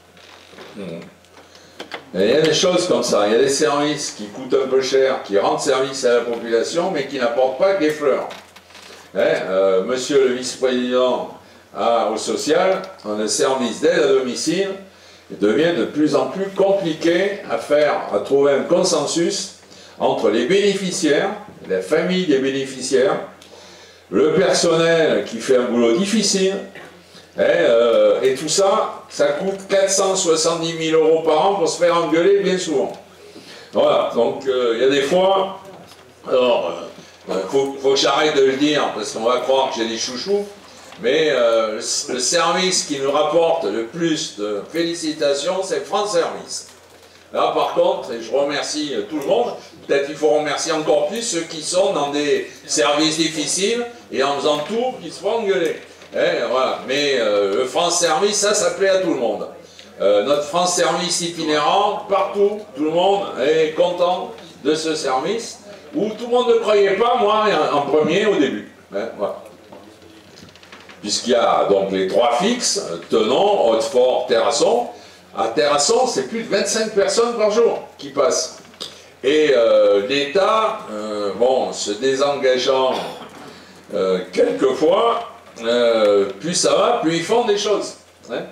Il y a des choses comme ça, il y a des services qui coûtent un peu cher, qui rendent service à la population, mais qui n'apportent pas que des fleurs. Monsieur le vice-président au social, on a un service d'aide à domicile, il devient de plus en plus compliqué à trouver un consensus entre les bénéficiaires, la famille des bénéficiaires, le personnel qui fait un boulot difficile, et tout ça, ça coûte 470 000 euros par an pour se faire engueuler bien souvent. Voilà, donc il y a des fois, alors, faut que j'arrête de le dire parce qu'on va croire que j'ai des chouchous, mais le service qui nous rapporte le plus de félicitations, c'est France Service. Là par contre, et je remercie tout le monde, peut-être il faut remercier encore plus ceux qui sont dans des services difficiles et en faisant tout, qui se font engueuler. Voilà. Mais le France Service, ça plaît à tout le monde. Notre France Service itinérant, partout, tout le monde est content de ce service, où tout le monde ne croyait pas, moi, en premier au début. Voilà. puisqu'il y a donc les 3 fixes, Tenon, Hautefort, Terrasson. À Terrasson, c'est plus de 25 personnes par jour qui passent. Et l'État, bon, se désengageant quelquefois, plus ça va, plus ils font des choses. Hein.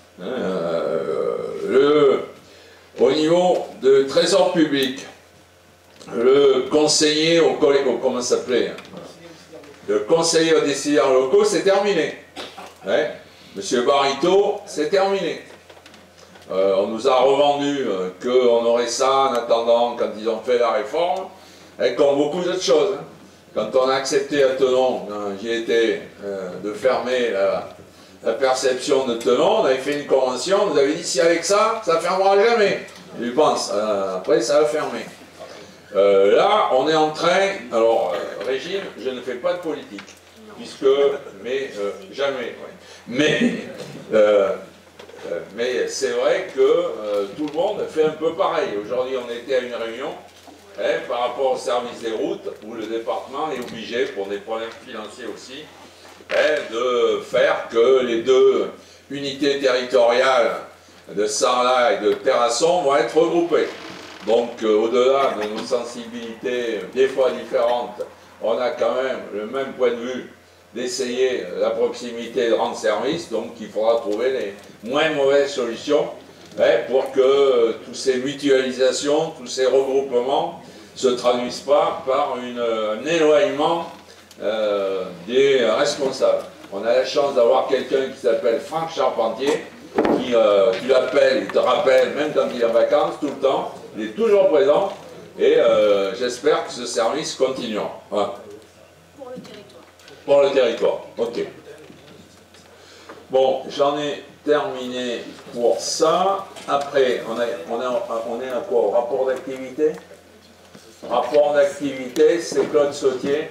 Au niveau de trésor public, le conseiller comment ça s'appelait, le conseiller aux décideurs locaux, c'est terminé. Ouais. Monsieur Barito, c'est terminé. On nous a revendu qu'on aurait ça en attendant quand ils ont fait la réforme, et comme beaucoup d'autres choses. Hein. Quand on a accepté à Tenon, j'y étais, de fermer la perception de Tenon, on avait fait une convention, on nous avait dit si avec ça, ça ne fermera jamais. Je pense, après ça va fermer. Là, on est en train, alors, Régine, je ne fais pas de politique, mais jamais, ouais. Mais c'est vrai que tout le monde fait un peu pareil. Aujourd'hui, on était à une réunion par rapport au service des routes, où le département est obligé, pour des problèmes financiers aussi, de faire que les 2 unités territoriales de Sarlat et de Terrasson vont être regroupées. Donc, au-delà de nos sensibilités des fois différentes, on a quand même le même point de vue d'essayer la proximité de rendre service, donc il faudra trouver les moins mauvaises solutions pour que toutes ces mutualisations, tous ces regroupements ne se traduisent pas par un éloignement des responsables. On a la chance d'avoir quelqu'un qui s'appelle Franck Charpentier, qui tu l'appelles, il te rappelle, même quand il est en vacances, tout le temps, il est toujours présent, et j'espère que ce service continuera. Voilà. Pour le territoire, ok. Bon, j'en ai terminé pour ça. Après, on est à quoi? Au rapport d'activité? Rapport d'activité, c'est Claude Sautier.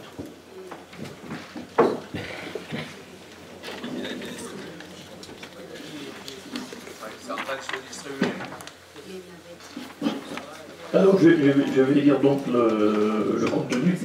C'est en train de se distribuer. Alors, je vais lire donc le contenu.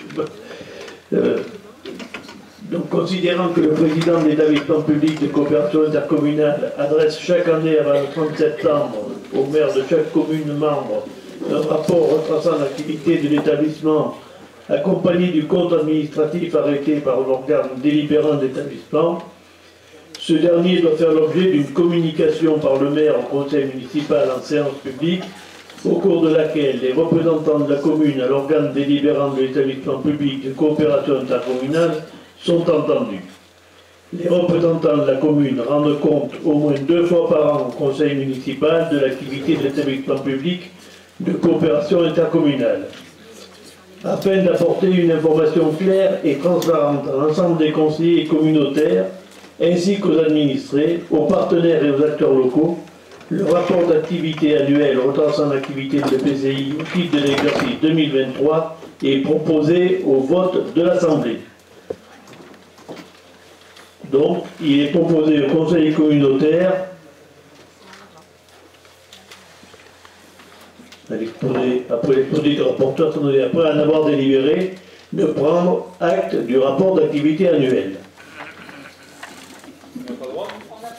Donc, considérant que le président de l'établissement public de coopération intercommunale adresse chaque année avant le 30 septembre au maire de chaque commune membre un rapport retraçant l'activité de l'établissement accompagné du compte administratif arrêté par l'organe délibérant de l'établissement, ce dernier doit faire l'objet d'une communication par le maire au conseil municipal en séance publique, au cours de laquelle les représentants de la commune à l'organe délibérant de l'établissement public de coopération intercommunale sont entendus. Les représentants de la commune rendent compte au moins 2 fois par an au conseil municipal de l'activité de l'établissement public de coopération intercommunale. Afin d'apporter une information claire et transparente à l'ensemble des conseillers communautaires, ainsi qu'aux administrés, aux partenaires et aux acteurs locaux, le rapport d'activité annuel retraçant l'activité de l'EPCI au titre de l'exercice 2023 est proposé au vote de l'Assemblée. Donc, il est proposé au conseil communautaire, après l'exposé du rapporteur, après en avoir délibéré, de prendre acte du rapport d'activité annuel. On n'a pas le droit?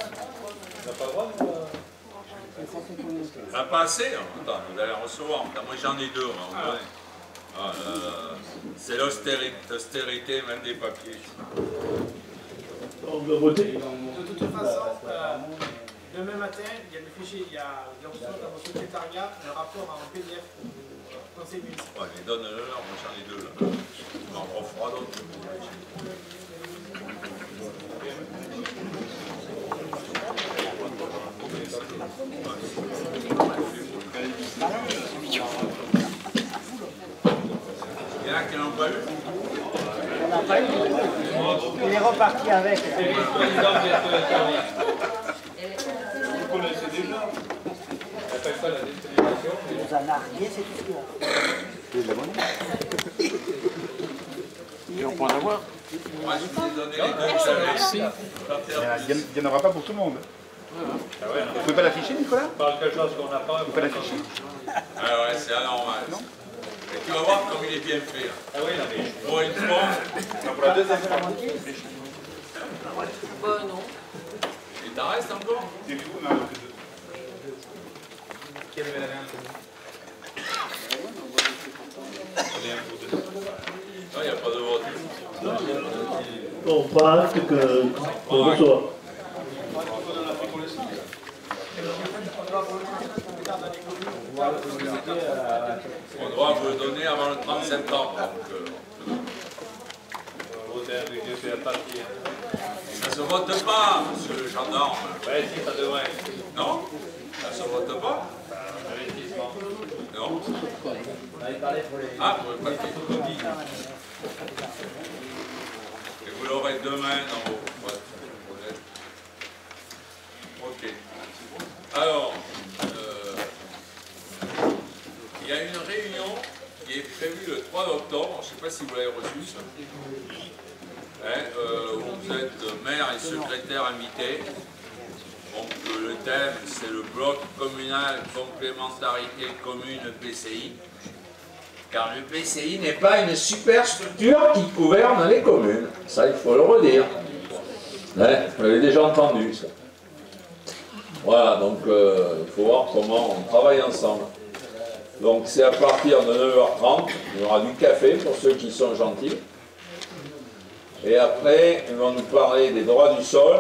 On n'a pas assez? Attends, vous allez recevoir. Moi j'en ai 2. C'est l'austérité, même des papiers. On doit voter. De toute façon, demain matin, il y a le fichier, il y a reçu dans mon secrétariat un rapport en PDF au conseil municipal. Ouais, mais donne-le leur, moi j'en ai 2 là. On en refera d'autres. Il y en a qui n'ont pas eu. On n'a pas eu. Il est reparti avec. Vous connaissez déjà. On appelle ça la distribution. Il nous a nargué, c'est tout ce qu'il a. C'est de la monnaie. Et on peut en avoir. Moi je vous ai donné les 2 que j'avais. Il n'y en aura pas pour tout le monde. Ah ouais, vous pouvez pas l'afficher, Nicolas? Par quelque chose qu'on n'a pas. Vous pouvez pas l'afficher? Ah ouais, c'est anormal. Non. Et tu vas voir comme il est bien fait. Là. Ah oui, non mais. Pour une fois. Pour la deuxième fois. Bah non. Il t'en reste encore? Des vous, on a que deux. Qui avait la main? Non, il n'y a pas de vote. On prend acte qu'on reçoit. On doit vous le donner avant le 30 septembre. Ça se vote pas, monsieur le gendarme. Ouais, si, ça devrait. Non? Ça se vote pas? Non? Ah, pour le papier. Et vous l'aurez demain dans vos boîtes. Ok. Alors, il y a une réunion qui est prévue le 3 octobre. Je ne sais pas si vous l'avez reçu, ça. Vous êtes maire et secrétaire invités. Donc le thème, c'est le bloc communal complémentarité commune PCI. Car le PCI n'est pas une super structure qui gouverne les communes. Ça, il faut le redire. Vous l'avez déjà entendu, ça. Voilà, donc il faut voir comment on travaille ensemble. Donc c'est à partir de 9h30. Il y aura du café pour ceux qui sont gentils. Et après, ils vont nous parler des droits du sol.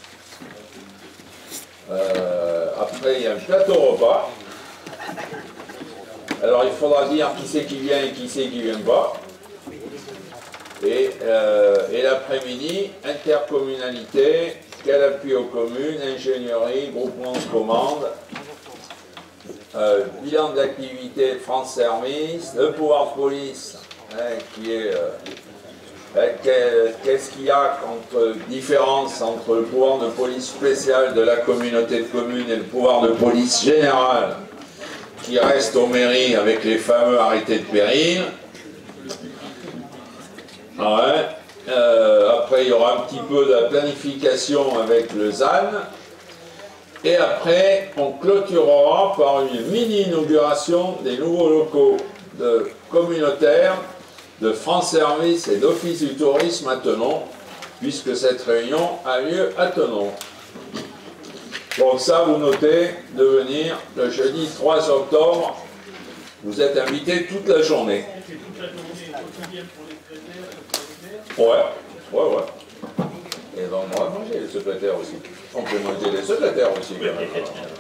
Après, il y a un plateau repas. Alors, il faudra dire qui c'est qui vient et qui c'est qui ne vient pas. Et l'après-midi, intercommunalité, quel appui aux communes, ingénierie, groupement de commandes, bilan d'activité France Service, le pouvoir de police, qui est... Qu'est-ce qu'il y a comme différence entre le pouvoir de police spécial de la communauté de communes et le pouvoir de police général qui reste aux mairies avec les fameux arrêtés de péril? Après, il y aura un petit peu de la planification avec le ZAN. Et après, on clôturera par une mini-inauguration des nouveaux locaux de communautaires de France Service et d'Office du Tourisme à Thonon, puisque cette réunion a lieu à Thonon. Donc ça, vous notez de venir le jeudi 3 octobre. Vous êtes invités toute la journée. Ouais. Et donc on va manger les secrétaires aussi. On peut manger les secrétaires aussi, quand même.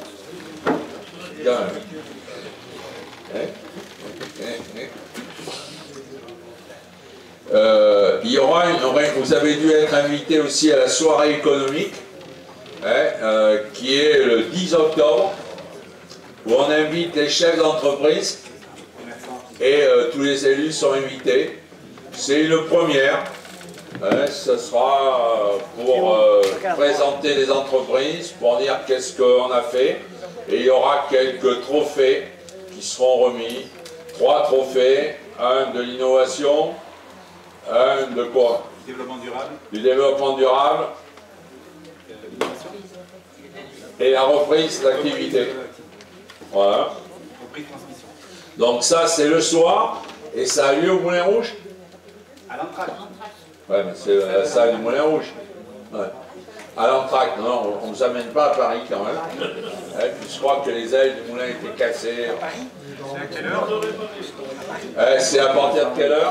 Il y aura vous avez dû être invité aussi à la soirée économique, qui est le 10 octobre, où on invite les chefs d'entreprise et tous les élus sont invités. C'est une première. Ce sera pour présenter les entreprises, pour dire qu'est-ce qu'on a fait. Et il y aura quelques trophées qui seront remis. 3 trophées, un de l'innovation, un de quoi? Développement durable. Du développement durable. Et la reprise d'activité. Voilà. Donc ça, c'est le soir, et ça a lieu au Moulin Rouge? À l'entracte. Ouais, mais c'est la salle du Moulin Rouge. Ouais. À l'entracte, non, on ne vous amène pas à Paris quand même. Je crois que les ailes du moulin étaient cassées. C'est à quelle heure? C'est à partir de quelle heure?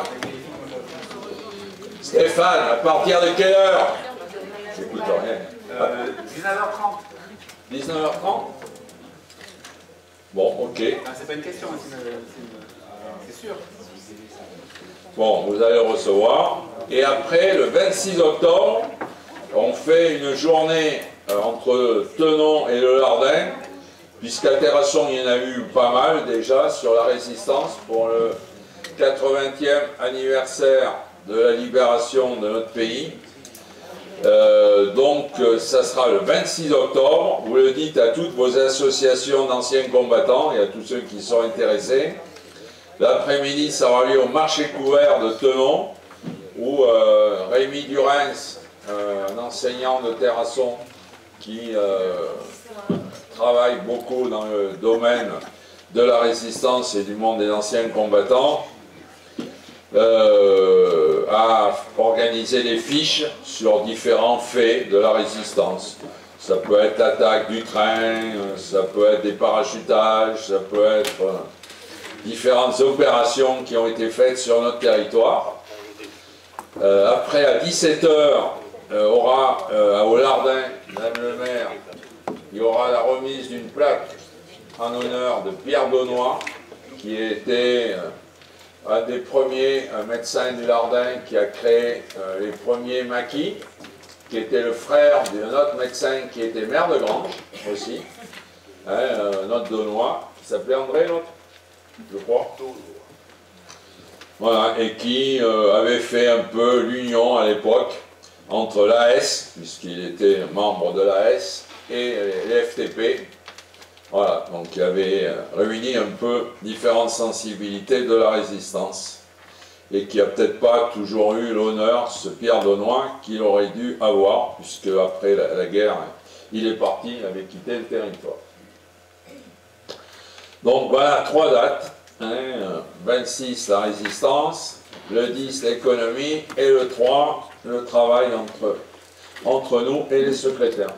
Stéphane, à partir de quelle heure? J'écoute rien. 19h30. 19h30? Bon, ok. C'est pas une question, c'est sûr. Bon, vous allez le recevoir. Et après, le 26 octobre, on fait une journée entre Thonon et le Lardin, puisqu'à Terrasson, il y en a eu pas mal déjà sur la résistance pour le 80e anniversaire de la libération de notre pays. Donc ça sera le 26 octobre, vous le dites à toutes vos associations d'anciens combattants et à tous ceux qui sont intéressés. L'après-midi, ça aura lieu au marché couvert de Thonon, où Rémi Durens, un enseignant de Terrasson qui travaille beaucoup dans le domaine de la résistance et du monde des anciens combattants, à organiser des fiches sur différents faits de la résistance. Ça peut être l'attaque du train, ça peut être des parachutages, ça peut être différentes opérations qui ont été faites sur notre territoire. Après, à 17 h, aura au Lardin, Madame le maire, il y aura la remise d'une plaque en honneur de Pierre Daunois, qui était un des premiers médecins du Lardin qui a créé les premiers maquis, qui était le frère d'un autre médecin qui était maire de Grange aussi, notre Daunois, qui s'appelait André, l'autre, je crois. Voilà, et qui avait fait un peu l'union à l'époque entre l'AS, puisqu'il était membre de l'AS, et les FTP. Voilà, donc il avait réuni un peu différentes sensibilités de la résistance, et qui n'a peut-être pas toujours eu l'honneur, ce Pierre Daunois, qu'il aurait dû avoir, puisque après la guerre, il est parti, il avait quitté le territoire. Donc voilà, 3 dates. 26 la résistance, le 10 l'économie et le 3 le travail entre nous et les secrétaires.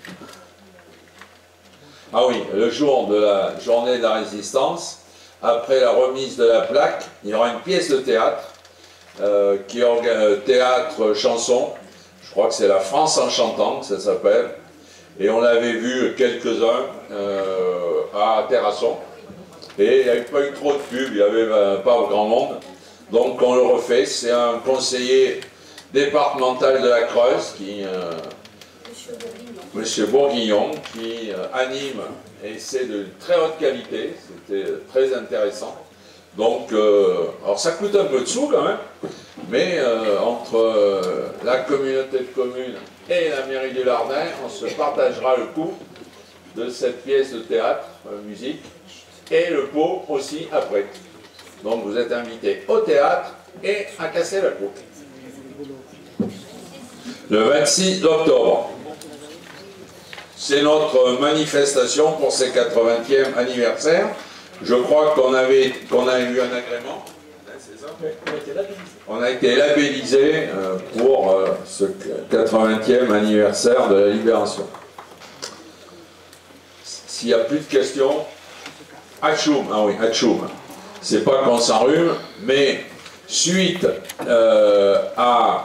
Ah oui, le jour de la journée de la résistance, après la remise de la plaque, il y aura une pièce de théâtre qui est théâtre chanson, je crois que c'est la France en chantant que ça s'appelle, et on l'avait vu quelques-uns à Terrasson. Et il n'y avait pas eu trop de pub, il n'y avait pas grand monde. Donc on le refait, c'est un conseiller départemental de la Creuse, Monsieur Bourguignon, qui anime, et c'est de très haute qualité, c'était très intéressant. Donc, alors ça coûte un peu de sous quand même, mais entre la communauté de communes et la mairie du Lardin, on se partagera le coût de cette pièce de théâtre, musique, et le pot aussi après. Donc vous êtes invités au théâtre et à casser la coupe. Le 26 octobre, c'est notre manifestation pour ses 80e anniversaire. Je crois qu'on a eu un agrément. On a été labellisé pour ce 80e anniversaire de la Libération. S'il n'y a plus de questions, Atchoum, ah oui, Atchoum. C'est pas qu'on s'enrhume, mais suite à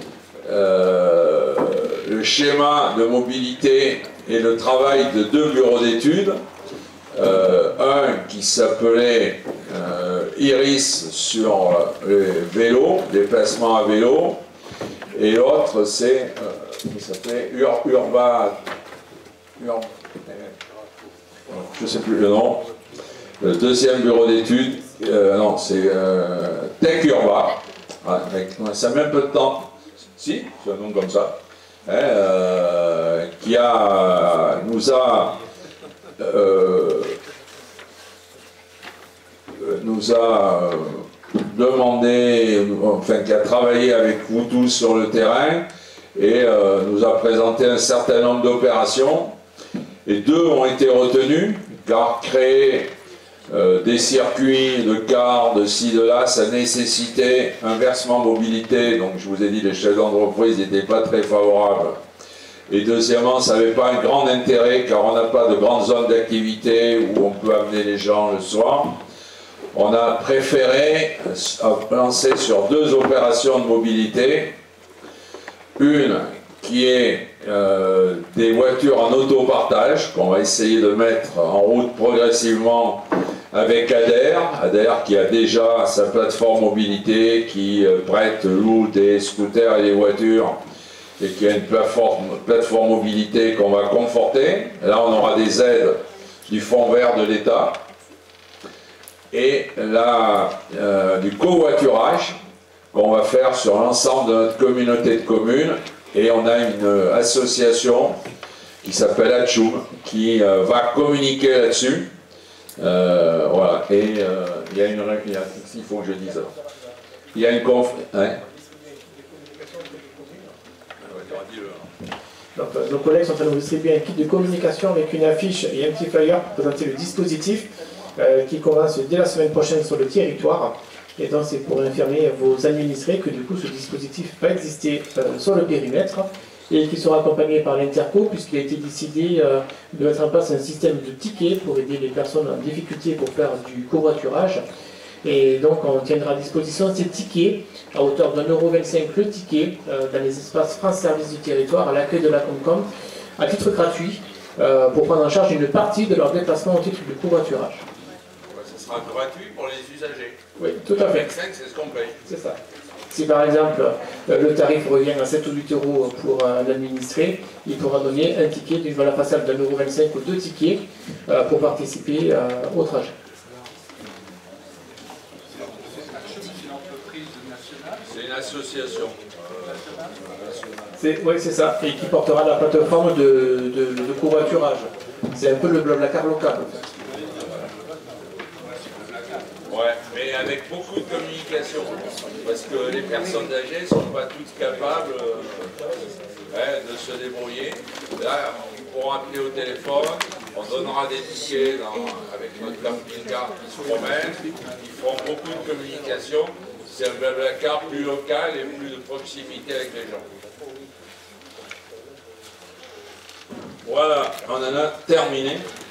le schéma de mobilité et le travail de 2 bureaux d'études, un qui s'appelait Iris sur les vélos, déplacement à vélo, et l'autre c'est, qui s'appelait Urba, je ne sais plus le nom. Le deuxième bureau d'études, non, c'est Tech Urba, ça met un peu de temps, si, c'est un nom comme ça, qui nous a demandé, enfin qui a travaillé avec vous tous sur le terrain et nous a présenté un certain nombre d'opérations, et 2 ont été retenus, car créer des circuits de cars, de ci, de là, ça nécessitait un versement mobilité. Donc je vous ai dit, les chefs d'entreprise n'étaient pas très favorables. Et deuxièmement, ça n'avait pas un grand intérêt, car on n'a pas de grandes zones d'activité où on peut amener les gens le soir. On a préféré lancer sur 2 opérations de mobilité. Une qui est des voitures en autopartage, qu'on va essayer de mettre en route progressivement avec ADER qui a déjà sa plateforme mobilité, qui prête, loue des scooters et des voitures, et qui a une plateforme mobilité qu'on va conforter. Là, on aura des aides du Fonds vert de l'État, et là, du covoiturage qu'on va faire sur l'ensemble de notre communauté de communes. Et on a une association qui s'appelle Atchoum, qui va communiquer là-dessus. Voilà, et il y a une... il faut que je dise ça. Il y a une conférence... Hein? Donc, nos collègues sont en train de distribuer un kit de communication avec une affiche et un petit flyer pour présenter le dispositif qui commence dès la semaine prochaine sur le territoire. Et donc c'est pour informer vos administrés que du coup ce dispositif va exister sur le périmètre et qui sera accompagné par l'Interco puisqu'il a été décidé de mettre en place un système de tickets pour aider les personnes en difficulté pour faire du covoiturage. Et donc on tiendra à disposition ces tickets à hauteur d'1,25 € le ticket dans les espaces France Service du territoire à l'accueil de la Comcom à titre gratuit pour prendre en charge une partie de leur déplacement au titre du covoiturage. Ce sera gratuit pour les usagers. Oui, tout à fait. C'est ce qu'on paye. C'est ça. Si par exemple le tarif revient à 7 ou 8 € pour un administré, il pourra donner un ticket d'une valeur faciale d'1,25 € ou 2 tickets pour participer au trajet. C'est une association. Oui, c'est ça, et qui portera la plateforme de covoiturage. C'est un peu le Blablacar local. Ouais, mais avec beaucoup de communication, parce que les personnes âgées ne sont pas toutes capables de se débrouiller. Là, ils pourront appeler au téléphone, on donnera des tickets avec notre camping-car qui se promène, ils feront beaucoup de communication. C'est un Blablacar plus local et plus de proximité avec les gens. Voilà, on en a terminé.